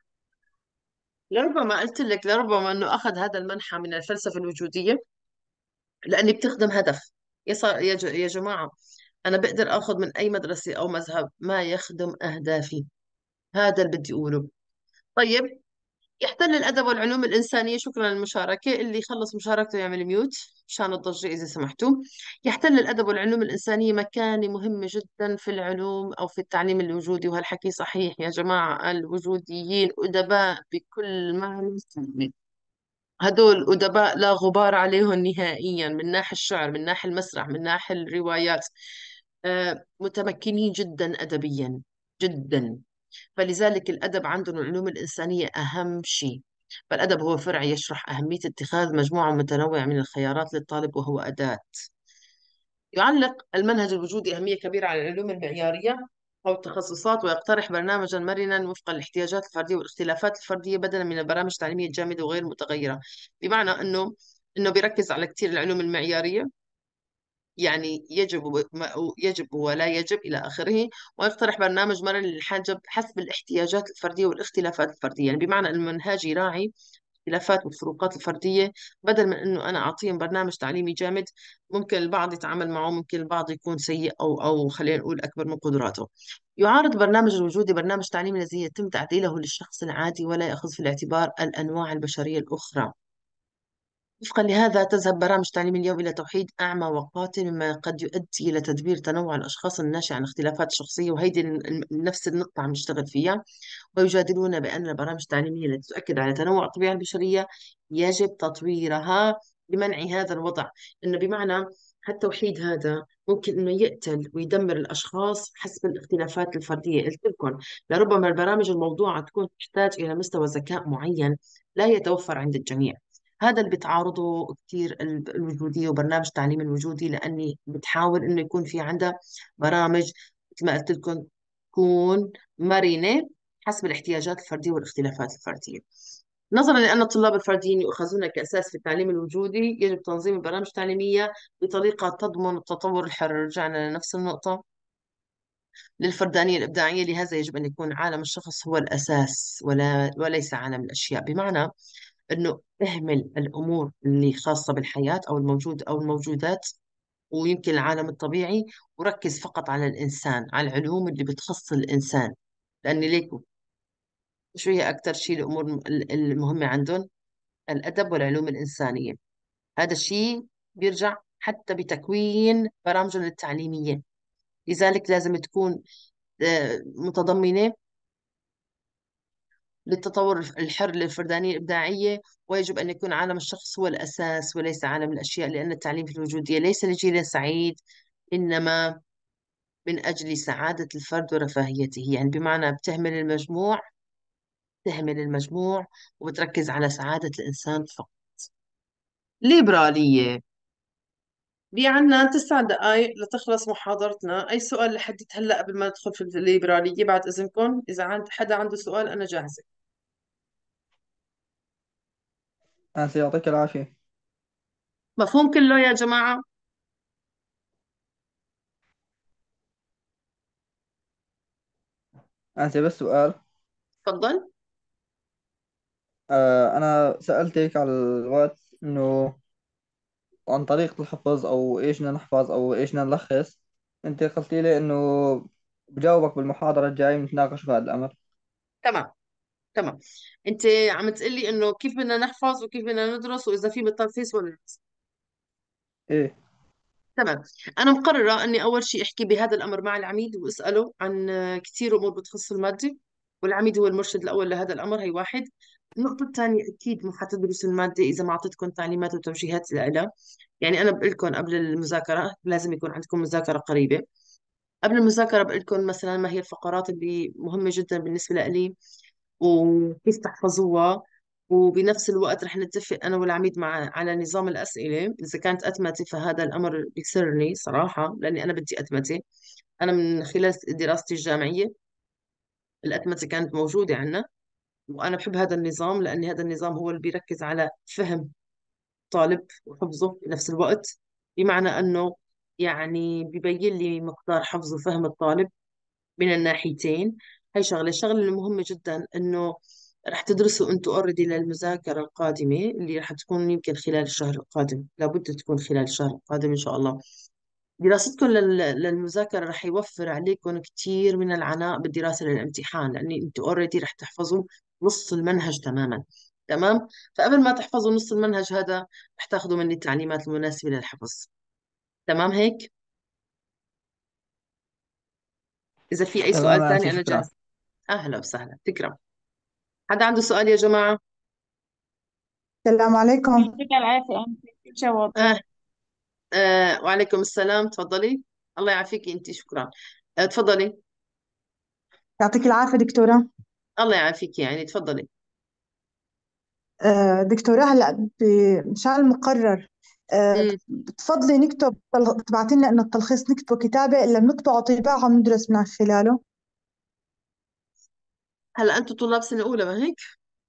Speaker 1: لربما قلت لك، لربما انه اخذ هذا المنحى من الفلسفه الوجوديه لاني بتخدم هدف. يا صار يا, ج... يا جماعه، انا بقدر اخذ من اي مدرسه او مذهب ما يخدم اهدافي. هذا اللي بدي اقوله. طيب، يحتل الادب والعلوم الانسانيه، شكرا للمشاركه، اللي يخلص مشاركته يعمل ميوت مشان الضجه اذا سمحتوا. يحتل الادب والعلوم الانسانيه مكانه مهمه جدا في العلوم او في التعليم الوجودي، وهالحكي صحيح يا جماعه. الوجوديين ادباء بكل معنى الكلمه. هدول أدباء لا غبار عليهم نهائيا، من ناحية الشعر، من ناحية المسرح، من ناحية الروايات. آه، متمكنين جدا أدبيا، جدا. فلذلك الأدب عندهم العلوم الإنسانية أهم شيء. فالأدب هو فرع يشرح أهمية اتخاذ مجموعة متنوعة من الخيارات للطالب، وهو أداة. يعلق المنهج الوجودي أهمية كبيرة على العلوم المعيارية أو التخصصات، ويقترح برنامجا مرنا وفق الاحتياجات الفردية والاختلافات الفردية، بدلا من البرامج التعليمية الجامدة وغير متغيرة. بمعنى أنه أنه بيركز على كثير العلوم المعيارية، يعني يجب وما- يجب ولا يجب إلى آخره. ويقترح برنامج مرن للحاجة حسب الاحتياجات الفردية والاختلافات الفردية، يعني بمعنى أن المنهاج يراعي الاختلافات والفروقات الفردية، بدل من أنه أنا أعطيهم برنامج تعليمي جامد ممكن البعض يتعامل معه، ممكن البعض يكون سيء أو أو خلينا نقول أكبر من قدراته. يعارض برنامج الوجودي برنامج تعليمي الذي يتم تعديله للشخص العادي ولا يأخذ في الاعتبار الأنواع البشرية الأخرى. وفقا لهذا تذهب برامج تعليم اليوم إلى توحيد أعمى وقاتل، مما قد يؤدي إلى تدبير تنوع الأشخاص الناشئ عن اختلافات شخصية، وهيدي ال- نفس النقطة عم نشتغل فيها. ويجادلون بأن البرامج التعليمية التي تؤكد على تنوع الطبيعة البشرية يجب تطويرها لمنع هذا الوضع. إنه بمعنى التوحيد هذا ممكن إنه يقتل ويدمر الأشخاص حسب الاختلافات الفردية. قلت لكم لربما البرامج الموضوعة تكون تحتاج إلى مستوى ذكاء معين لا يتوفر عند الجميع. هذا اللي بتعارضه كثير ال- الوجودية وبرنامج التعليم الوجودي، لأني بتحاول إنه يكون في عندها برامج مثل ما قلت لكم تكون مرنة حسب الاحتياجات الفردية والاختلافات الفردية. نظرا لأن الطلاب الفرديين يؤخذون كأساس في التعليم الوجودي، يجب تنظيم البرامج التعليمية بطريقة تضمن التطور الحر. رجعنا لنفس النقطة، للفردانية الإبداعية. لهذا يجب أن يكون عالم الشخص هو الأساس ولا وليس عالم الأشياء. بمعنى أنه اهمل الأمور اللي خاصة بالحياة أو الموجود أو الموجودات ويمكن العالم الطبيعي، وركز فقط على الإنسان، على العلوم اللي بتخص الإنسان. لأن ليكو شو هي أكثر شيء الأمور ال- المهمة عندهم؟ الأدب والعلوم الإنسانية. هذا الشيء بيرجع حتى بتكوين برامجهم التعليمية. لذلك لازم تكون آه، متضمنة للتطور الحر للفردانية الإبداعية. ويجب أن يكون عالم الشخص هو الأساس وليس عالم الأشياء، لأن التعليم في الوجودية ليس لجيل سعيد، إنما من أجل سعادة الفرد ورفاهيته. يعني بمعنى بتهمل المجموع، تهمل المجموع وبتركز على سعادة الإنسان فقط. ليبرالية. بي عنا تسع دقايق لتخلص محاضرتنا. أي سؤال لحد هلأ قبل ما ندخل في الليبرالية؟ بعد إذنكم إذا عند حدا عنده سؤال أنا جاهزة.
Speaker 9: آسف، يعطيك العافية.
Speaker 1: مفهوم كله يا جماعة؟
Speaker 9: آسف، بس سؤال.
Speaker 1: تفضل.
Speaker 9: آه أنا سألتك على الواتس إنه عن طريقة الحفظ أو إيش بدنا نحفظ أو إيش بدنا نلخص. أنت قلتي لي إنه بجاوبك بالمحاضرة الجاية بنتناقش في هذا الأمر.
Speaker 1: تمام، تمام. أنت عم تقلي إنه كيف بدنا نحفظ وكيف بدنا ندرس وإذا في بالتلخيص ولا لا.
Speaker 9: إيه.
Speaker 1: تمام. أنا مقررة أني أول شيء أحكي بهذا الأمر مع العميد وأسأله عن كثير أمور بتخص المادة، والعميد هو المرشد الأول لهذا الأمر. هي واحد. النقطة الثانية، أكيد ما حتدرس المادة إذا ما أعطيتكم تعليمات وتوجيهات لها. يعني أنا بقول لكم قبل المذاكرة لازم يكون عندكم مذاكرة قريبة. قبل المذاكرة بقول لكم مثلا ما هي الفقرات اللي مهمة جدا بالنسبة لي وكيف تحفظوها. وبنفس الوقت رح نتفق أنا والعميد مع على نظام الأسئلة. إذا كانت أتمتة فهذا الأمر بيسرني صراحة، لأني أنا بدي أتمتة. أنا من خلال دراستي الجامعية الأتمتة كانت موجودة عندنا، وأنا بحب هذا النظام لأن هذا النظام هو اللي بيركز على فهم الطالب وحفظه بنفس الوقت. بمعنى أنه يعني ببين لي مقدار حفظ وفهم الطالب من الناحيتين. هاي شغلة الشغلة المهمة جدا إنه رح تدرسوا أنتوا اوريدي للمذاكرة القادمة اللي رح تكون يمكن خلال الشهر القادم، لابد تكون خلال الشهر القادم إن شاء الله. دراستكم لل- للمذاكرة رح يوفر عليكم كثير من العناء بالدراسة للامتحان، لأن أنتوا اوريدي رح تحفظوا نص المنهج تماما. تمام. فقبل ما تحفظوا نص المنهج هذا رح تاخذوا مني التعليمات المناسبة للحفظ. تمام هيك؟ إذا في أي
Speaker 9: تمام
Speaker 1: سؤال
Speaker 9: يا
Speaker 1: ثاني
Speaker 9: أنسة،
Speaker 1: أنا
Speaker 9: شكرا.
Speaker 1: جاهز. أهلا وسهلا، تكرم. حدا عنده سؤال يا جماعة؟
Speaker 10: السلام عليكم.
Speaker 11: يعطيك العافية أنت كل شيء واضح.
Speaker 1: آه. آه وعليكم السلام، تفضلي. الله يعافيكي انت، شكرا. آه تفضلي.
Speaker 10: يعطيك العافية دكتورة.
Speaker 1: الله يعافيكي يعني، تفضلي.
Speaker 10: آه، دكتورة هلا ب- مشان المقرر، آه،
Speaker 1: مم.
Speaker 10: بتفضلي نكتب طل- تبعتي لنا إنه التلخيص نكتبه كتابة إلا بنطبعه طباعة وندرس من خلاله؟
Speaker 1: هلا انتم طلاب سنة أولى ما هيك؟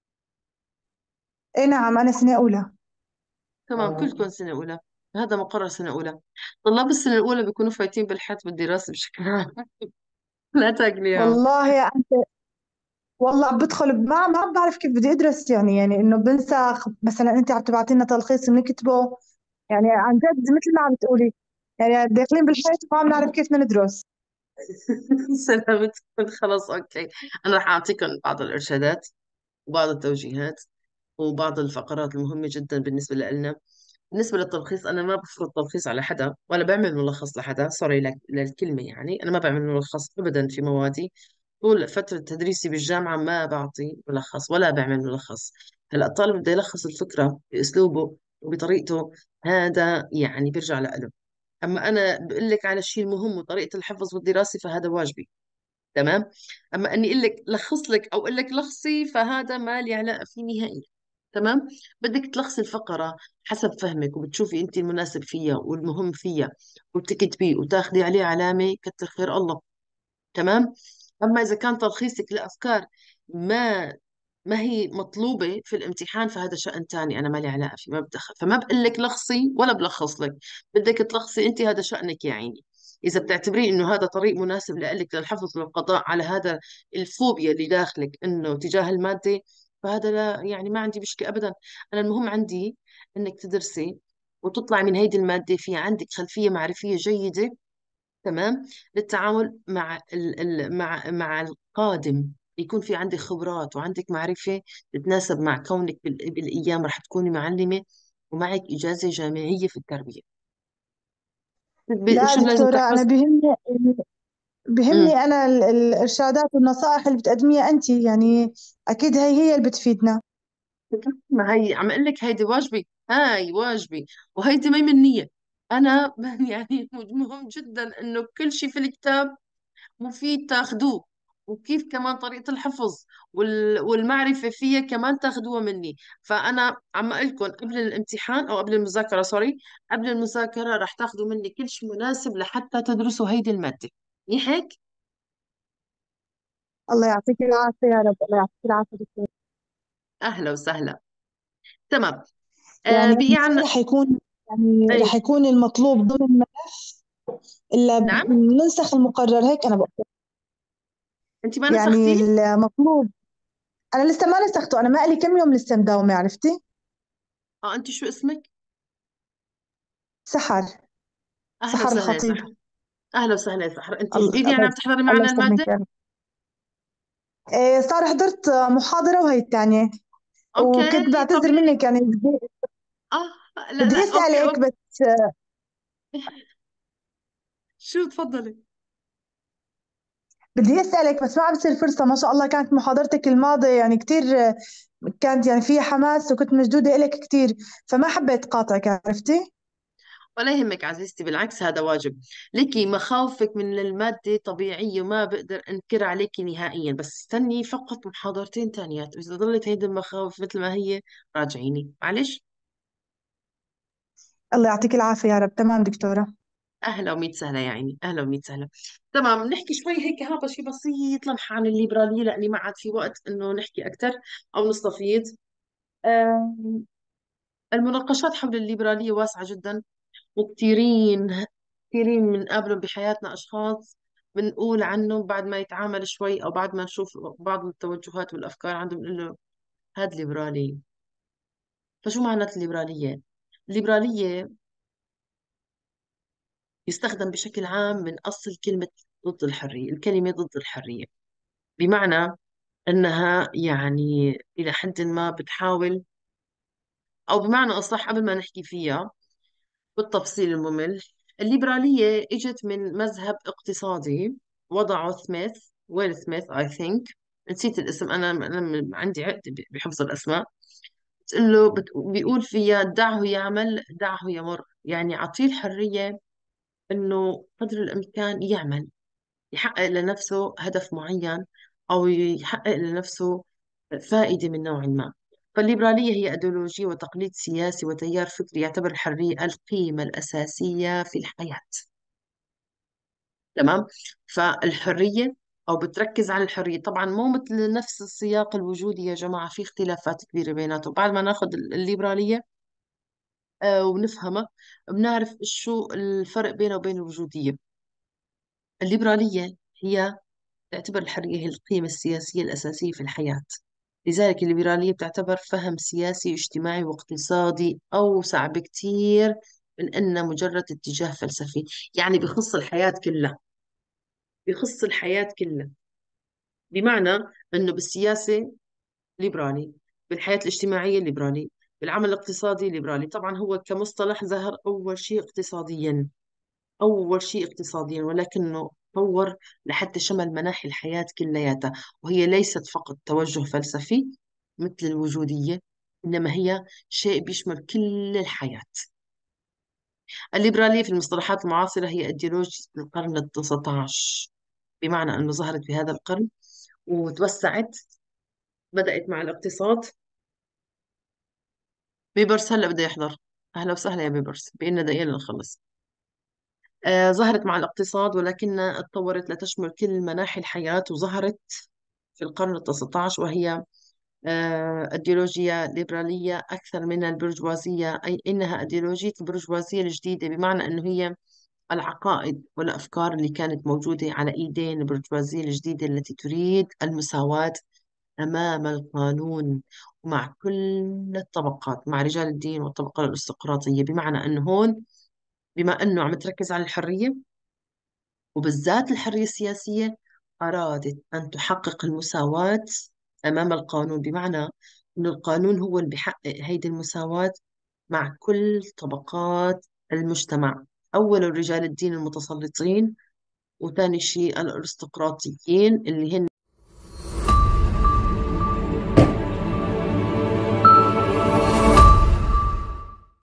Speaker 10: إيه نعم، أنا سنة أولى.
Speaker 1: تمام، كلكم سنة أولى. هذا مقرر سنة أولى. طلاب السنة الأولى بيكونوا فايتين بالحياة بالدراسة بشكل عام. لا تاكلي هم.
Speaker 10: والله يا أنت، والله عم بدخل ما ما عم بعرف كيف بدي أدرس، يعني يعني إنه بنسى. مثلا أنت عم تبعتي لنا تلخيص بنكتبه، يعني عن جد مثل ما عم بتقولي، يعني داخلين بالحيط وما عم نعرف كيف بدنا ندرس.
Speaker 1: سلامتكم. خلاص اوكي. انا راح اعطيكم بعض الارشادات وبعض التوجيهات وبعض الفقرات المهمة جدا بالنسبة لنا. بالنسبة للتلخيص أنا ما بفرض تلخيص على حدا ولا بعمل ملخص لحدا، سوري لك- للكلمة يعني. أنا ما بعمل ملخص أبدا في موادي. طول فترة تدريسي بالجامعة ما بعطي ملخص ولا بعمل ملخص. هلا الطالب بده يلخص الفكرة بأسلوبه وبطريقته، هذا يعني بيرجع له. أما أنا بقول لك على الشيء المهم وطريقة الحفظ والدراسة فهذا واجبي. تمام. أما أني أقول لك لخص لك أو أقول لك لخصي فهذا ما لي علاقة فيه نهائيا. تمام. بدك تلخصي الفقرة حسب فهمك وبتشوفي انت المناسب فيها والمهم فيها وبتكتبيه وتاخذي عليه علامة، كتر خير الله. تمام. اما اذا كان تلخيصك لافكار ما ما هي مطلوبة في الامتحان فهذا شأن تاني، أنا مالي علاقة فيه، ما بدخل. فما بقول لك لخصي ولا بلخص لك. بدك تلخصي أنت، هذا شأنك يا عيني. إذا بتعتبرين إنه هذا طريق مناسب لك للحفظ والقضاء على هذا الفوبيا اللي داخلك إنه تجاه المادة، فهذا لا يعني ما عندي مشكلة أبدا. أنا المهم عندي إنك تدرسي وتطلع من هيدي المادة في عندك خلفية معرفية جيدة. تمام. للتعامل مع ال ال مع مع القادم، يكون في عندك خبرات وعندك معرفة تتناسب مع كونك بال- بالأيام رح تكوني معلمة ومعك إجازة جامعية في التربية. ب-
Speaker 10: لا
Speaker 1: مش لازم
Speaker 10: دكتورة، أنا
Speaker 1: تحفظ.
Speaker 10: بهمني
Speaker 1: امم
Speaker 10: بهمني أنا ال- الإرشادات والنصائح اللي بتقدميها أنت، يعني أكيد هي هي اللي بتفيدنا.
Speaker 1: ما هي عم أقول لك هيدي واجبي، هاي واجبي وهيدي ما هي منية. أنا يعني مهم جدا إنه كل شيء في الكتاب مفيد تاخدوه، وكيف كمان طريقة الحفظ وال- والمعرفة فيها كمان تاخدوها مني. فأنا عم أقول لكم قبل الامتحان أو قبل المذاكرة، سوري، قبل المذاكرة رح تاخدوا مني كل شيء مناسب لحتى تدرسوا هيدي المادة. مي هيك؟
Speaker 10: الله يعطيك العافية يا رب، الله يعطيك العافية دكتور.
Speaker 1: أهلا وسهلا. تمام. آه
Speaker 10: يعني
Speaker 1: بقي
Speaker 10: ما
Speaker 1: عنا.
Speaker 10: رح يكون، يعني
Speaker 1: أي
Speaker 10: رح يكون المطلوب ضمن الملف إلا
Speaker 1: نعم.
Speaker 10: بننسخ المقرر، هيك أنا بقول.
Speaker 1: أنت ما
Speaker 10: يعني
Speaker 1: نسختيه؟
Speaker 10: المطلوب، أنا لسه ما نسخته، أنا ما لي كم يوم لسه مداومة، عرفتي؟
Speaker 1: آه أنت شو اسمك؟
Speaker 10: سحر.
Speaker 1: أهلا
Speaker 10: سحر
Speaker 1: وسهلا يا
Speaker 10: الخطيب.
Speaker 1: سحر. أهلا وسهلا يا سحر. أنت
Speaker 10: الله
Speaker 1: جديد يعني عم
Speaker 10: الله
Speaker 1: تحضري
Speaker 10: الله
Speaker 1: معنا
Speaker 10: يسلمك
Speaker 1: المادة؟
Speaker 10: يا رب. إيه، صار حضرت محاضرة وهي الثانية، وكنت
Speaker 1: أوكي
Speaker 10: بعتذر
Speaker 1: طبيعي.
Speaker 10: منك، يعني بدي
Speaker 1: آه لا
Speaker 10: بدي
Speaker 1: لا أوكي
Speaker 10: أسألك
Speaker 1: أوكي.
Speaker 10: بس.
Speaker 1: شو تفضلي.
Speaker 10: بدي أسألك بس ما عم بصير فرصة. ما شاء الله كانت محاضرتك الماضية يعني كتير، كانت يعني فيها حماس وكنت مشدودة إلك كتير، فما حبيت قاطعك، عرفتي؟
Speaker 1: ولا يهمك عزيزتي، بالعكس هذا واجب ليكي. مخاوفك من المادة طبيعية وما بقدر أنكر عليكي نهائيا، بس استني فقط محاضرتين تانيات، وإذا ظلت هيدي المخاوف مثل ما هي راجعيني معلش.
Speaker 10: الله يعطيك العافية يا رب. تمام دكتورة.
Speaker 1: أهلا وميت سهلة يا عيني، أهلا وميت سهلة. تمام، نحكي شوي هيك هذا شيء بسيط لمحة عن الليبرالية، لأني ما عاد في وقت إنه نحكي أكثر أو نستفيض. آم، المناقشات حول الليبرالية واسعة جدا، وكثيرين كثيرين بنقابلهم بحياتنا أشخاص بنقول عنهم بعد ما يتعامل شوي أو بعد ما نشوف بعض التوجهات والأفكار عندهم بنقول له هاد ليبرالي. فشو معنات الليبرالية؟ الليبرالية يستخدم بشكل عام من أصل كلمة ضد الحرية، الكلمة ضد الحرية، بمعنى أنها يعني إلى حد ما بتحاول، أو بمعنى أصح قبل ما نحكي فيها بالتفصيل الممل، الليبرالية إجت من مذهب اقتصادي وضعه سميث، ويل سميث اي ثينك، نسيت الاسم. أنا أنا عندي عقد بحفظ الأسماء. بتقول له بت- بيقول فيها دعه يعمل دعه يمر، يعني أعطيه الحرية إنه قدر الإمكان يعمل، يحقق لنفسه هدف معين أو يحقق لنفسه فائدة من نوع ما. فالليبرالية هي أيديولوجية وتقليد سياسي وتيار فكري يعتبر الحرية القيمة الأساسية في الحياة. تمام. فالحرية أو بتركز على الحرية، طبعا مو مثل نفس السياق الوجودي يا جماعة، في اختلافات كبيرة بيناتهم. بعد ما ناخذ الليبرالية آه ونفهمها بنعرف شو الفرق بينه وبين الوجودية. الليبرالية هي تعتبر الحرية هي القيمة السياسية الأساسية في الحياة. لذلك الليبرالية بتعتبر فهم سياسي اجتماعي واقتصادي أوسع بكتير من أنه مجرد اتجاه فلسفي، يعني بخص الحياة كلها، بخص الحياة كلها. بمعنى أنه بالسياسة ليبرالي، بالحياة الاجتماعية ليبرالي، بالعمل الاقتصادي ليبرالي. طبعا هو كمصطلح ظهر أول شيء اقتصاديا، أول شيء اقتصاديا، ولكنه تطور لحتى شمل مناحي الحياة كلياتها، وهي ليست فقط توجه فلسفي مثل الوجودية، إنما هي شيء بيشمل كل الحياة. الليبرالية في المصطلحات المعاصرة هي أيديولوجية القرن التاسع عشر، بمعنى أنه ظهرت في هذا القرن وتوسعت، بدأت مع الاقتصاد. بيبرس هلا بده يحضر، أهلا وسهلا يا بيبرس، بقينا دقيقة لنخلص. آه ظهرت مع الاقتصاد ولكنها اتطورت لتشمل كل مناحي الحياة، وظهرت في القرن التاسع عشر، وهي آه أيديولوجيا ليبرالية أكثر من البرجوازية، أي إنها أيديولوجية البرجوازية الجديدة، بمعنى أنه هي العقائد والأفكار اللي كانت موجودة على إيدين البرجوازية الجديدة التي تريد المساواة أمام القانون ومع كل الطبقات، مع رجال الدين والطبقة الأرستقراطية. بمعنى أنه هون بما أنه عم تركز على الحرية وبالذات الحرية السياسية، أرادت أن تحقق المساواة أمام القانون، بمعنى أن القانون هو اللي بيحقق هيدي المساواة مع كل طبقات المجتمع. أول رجال الدين المتسلطين، وثاني شيء الأرستقراطيين اللي هن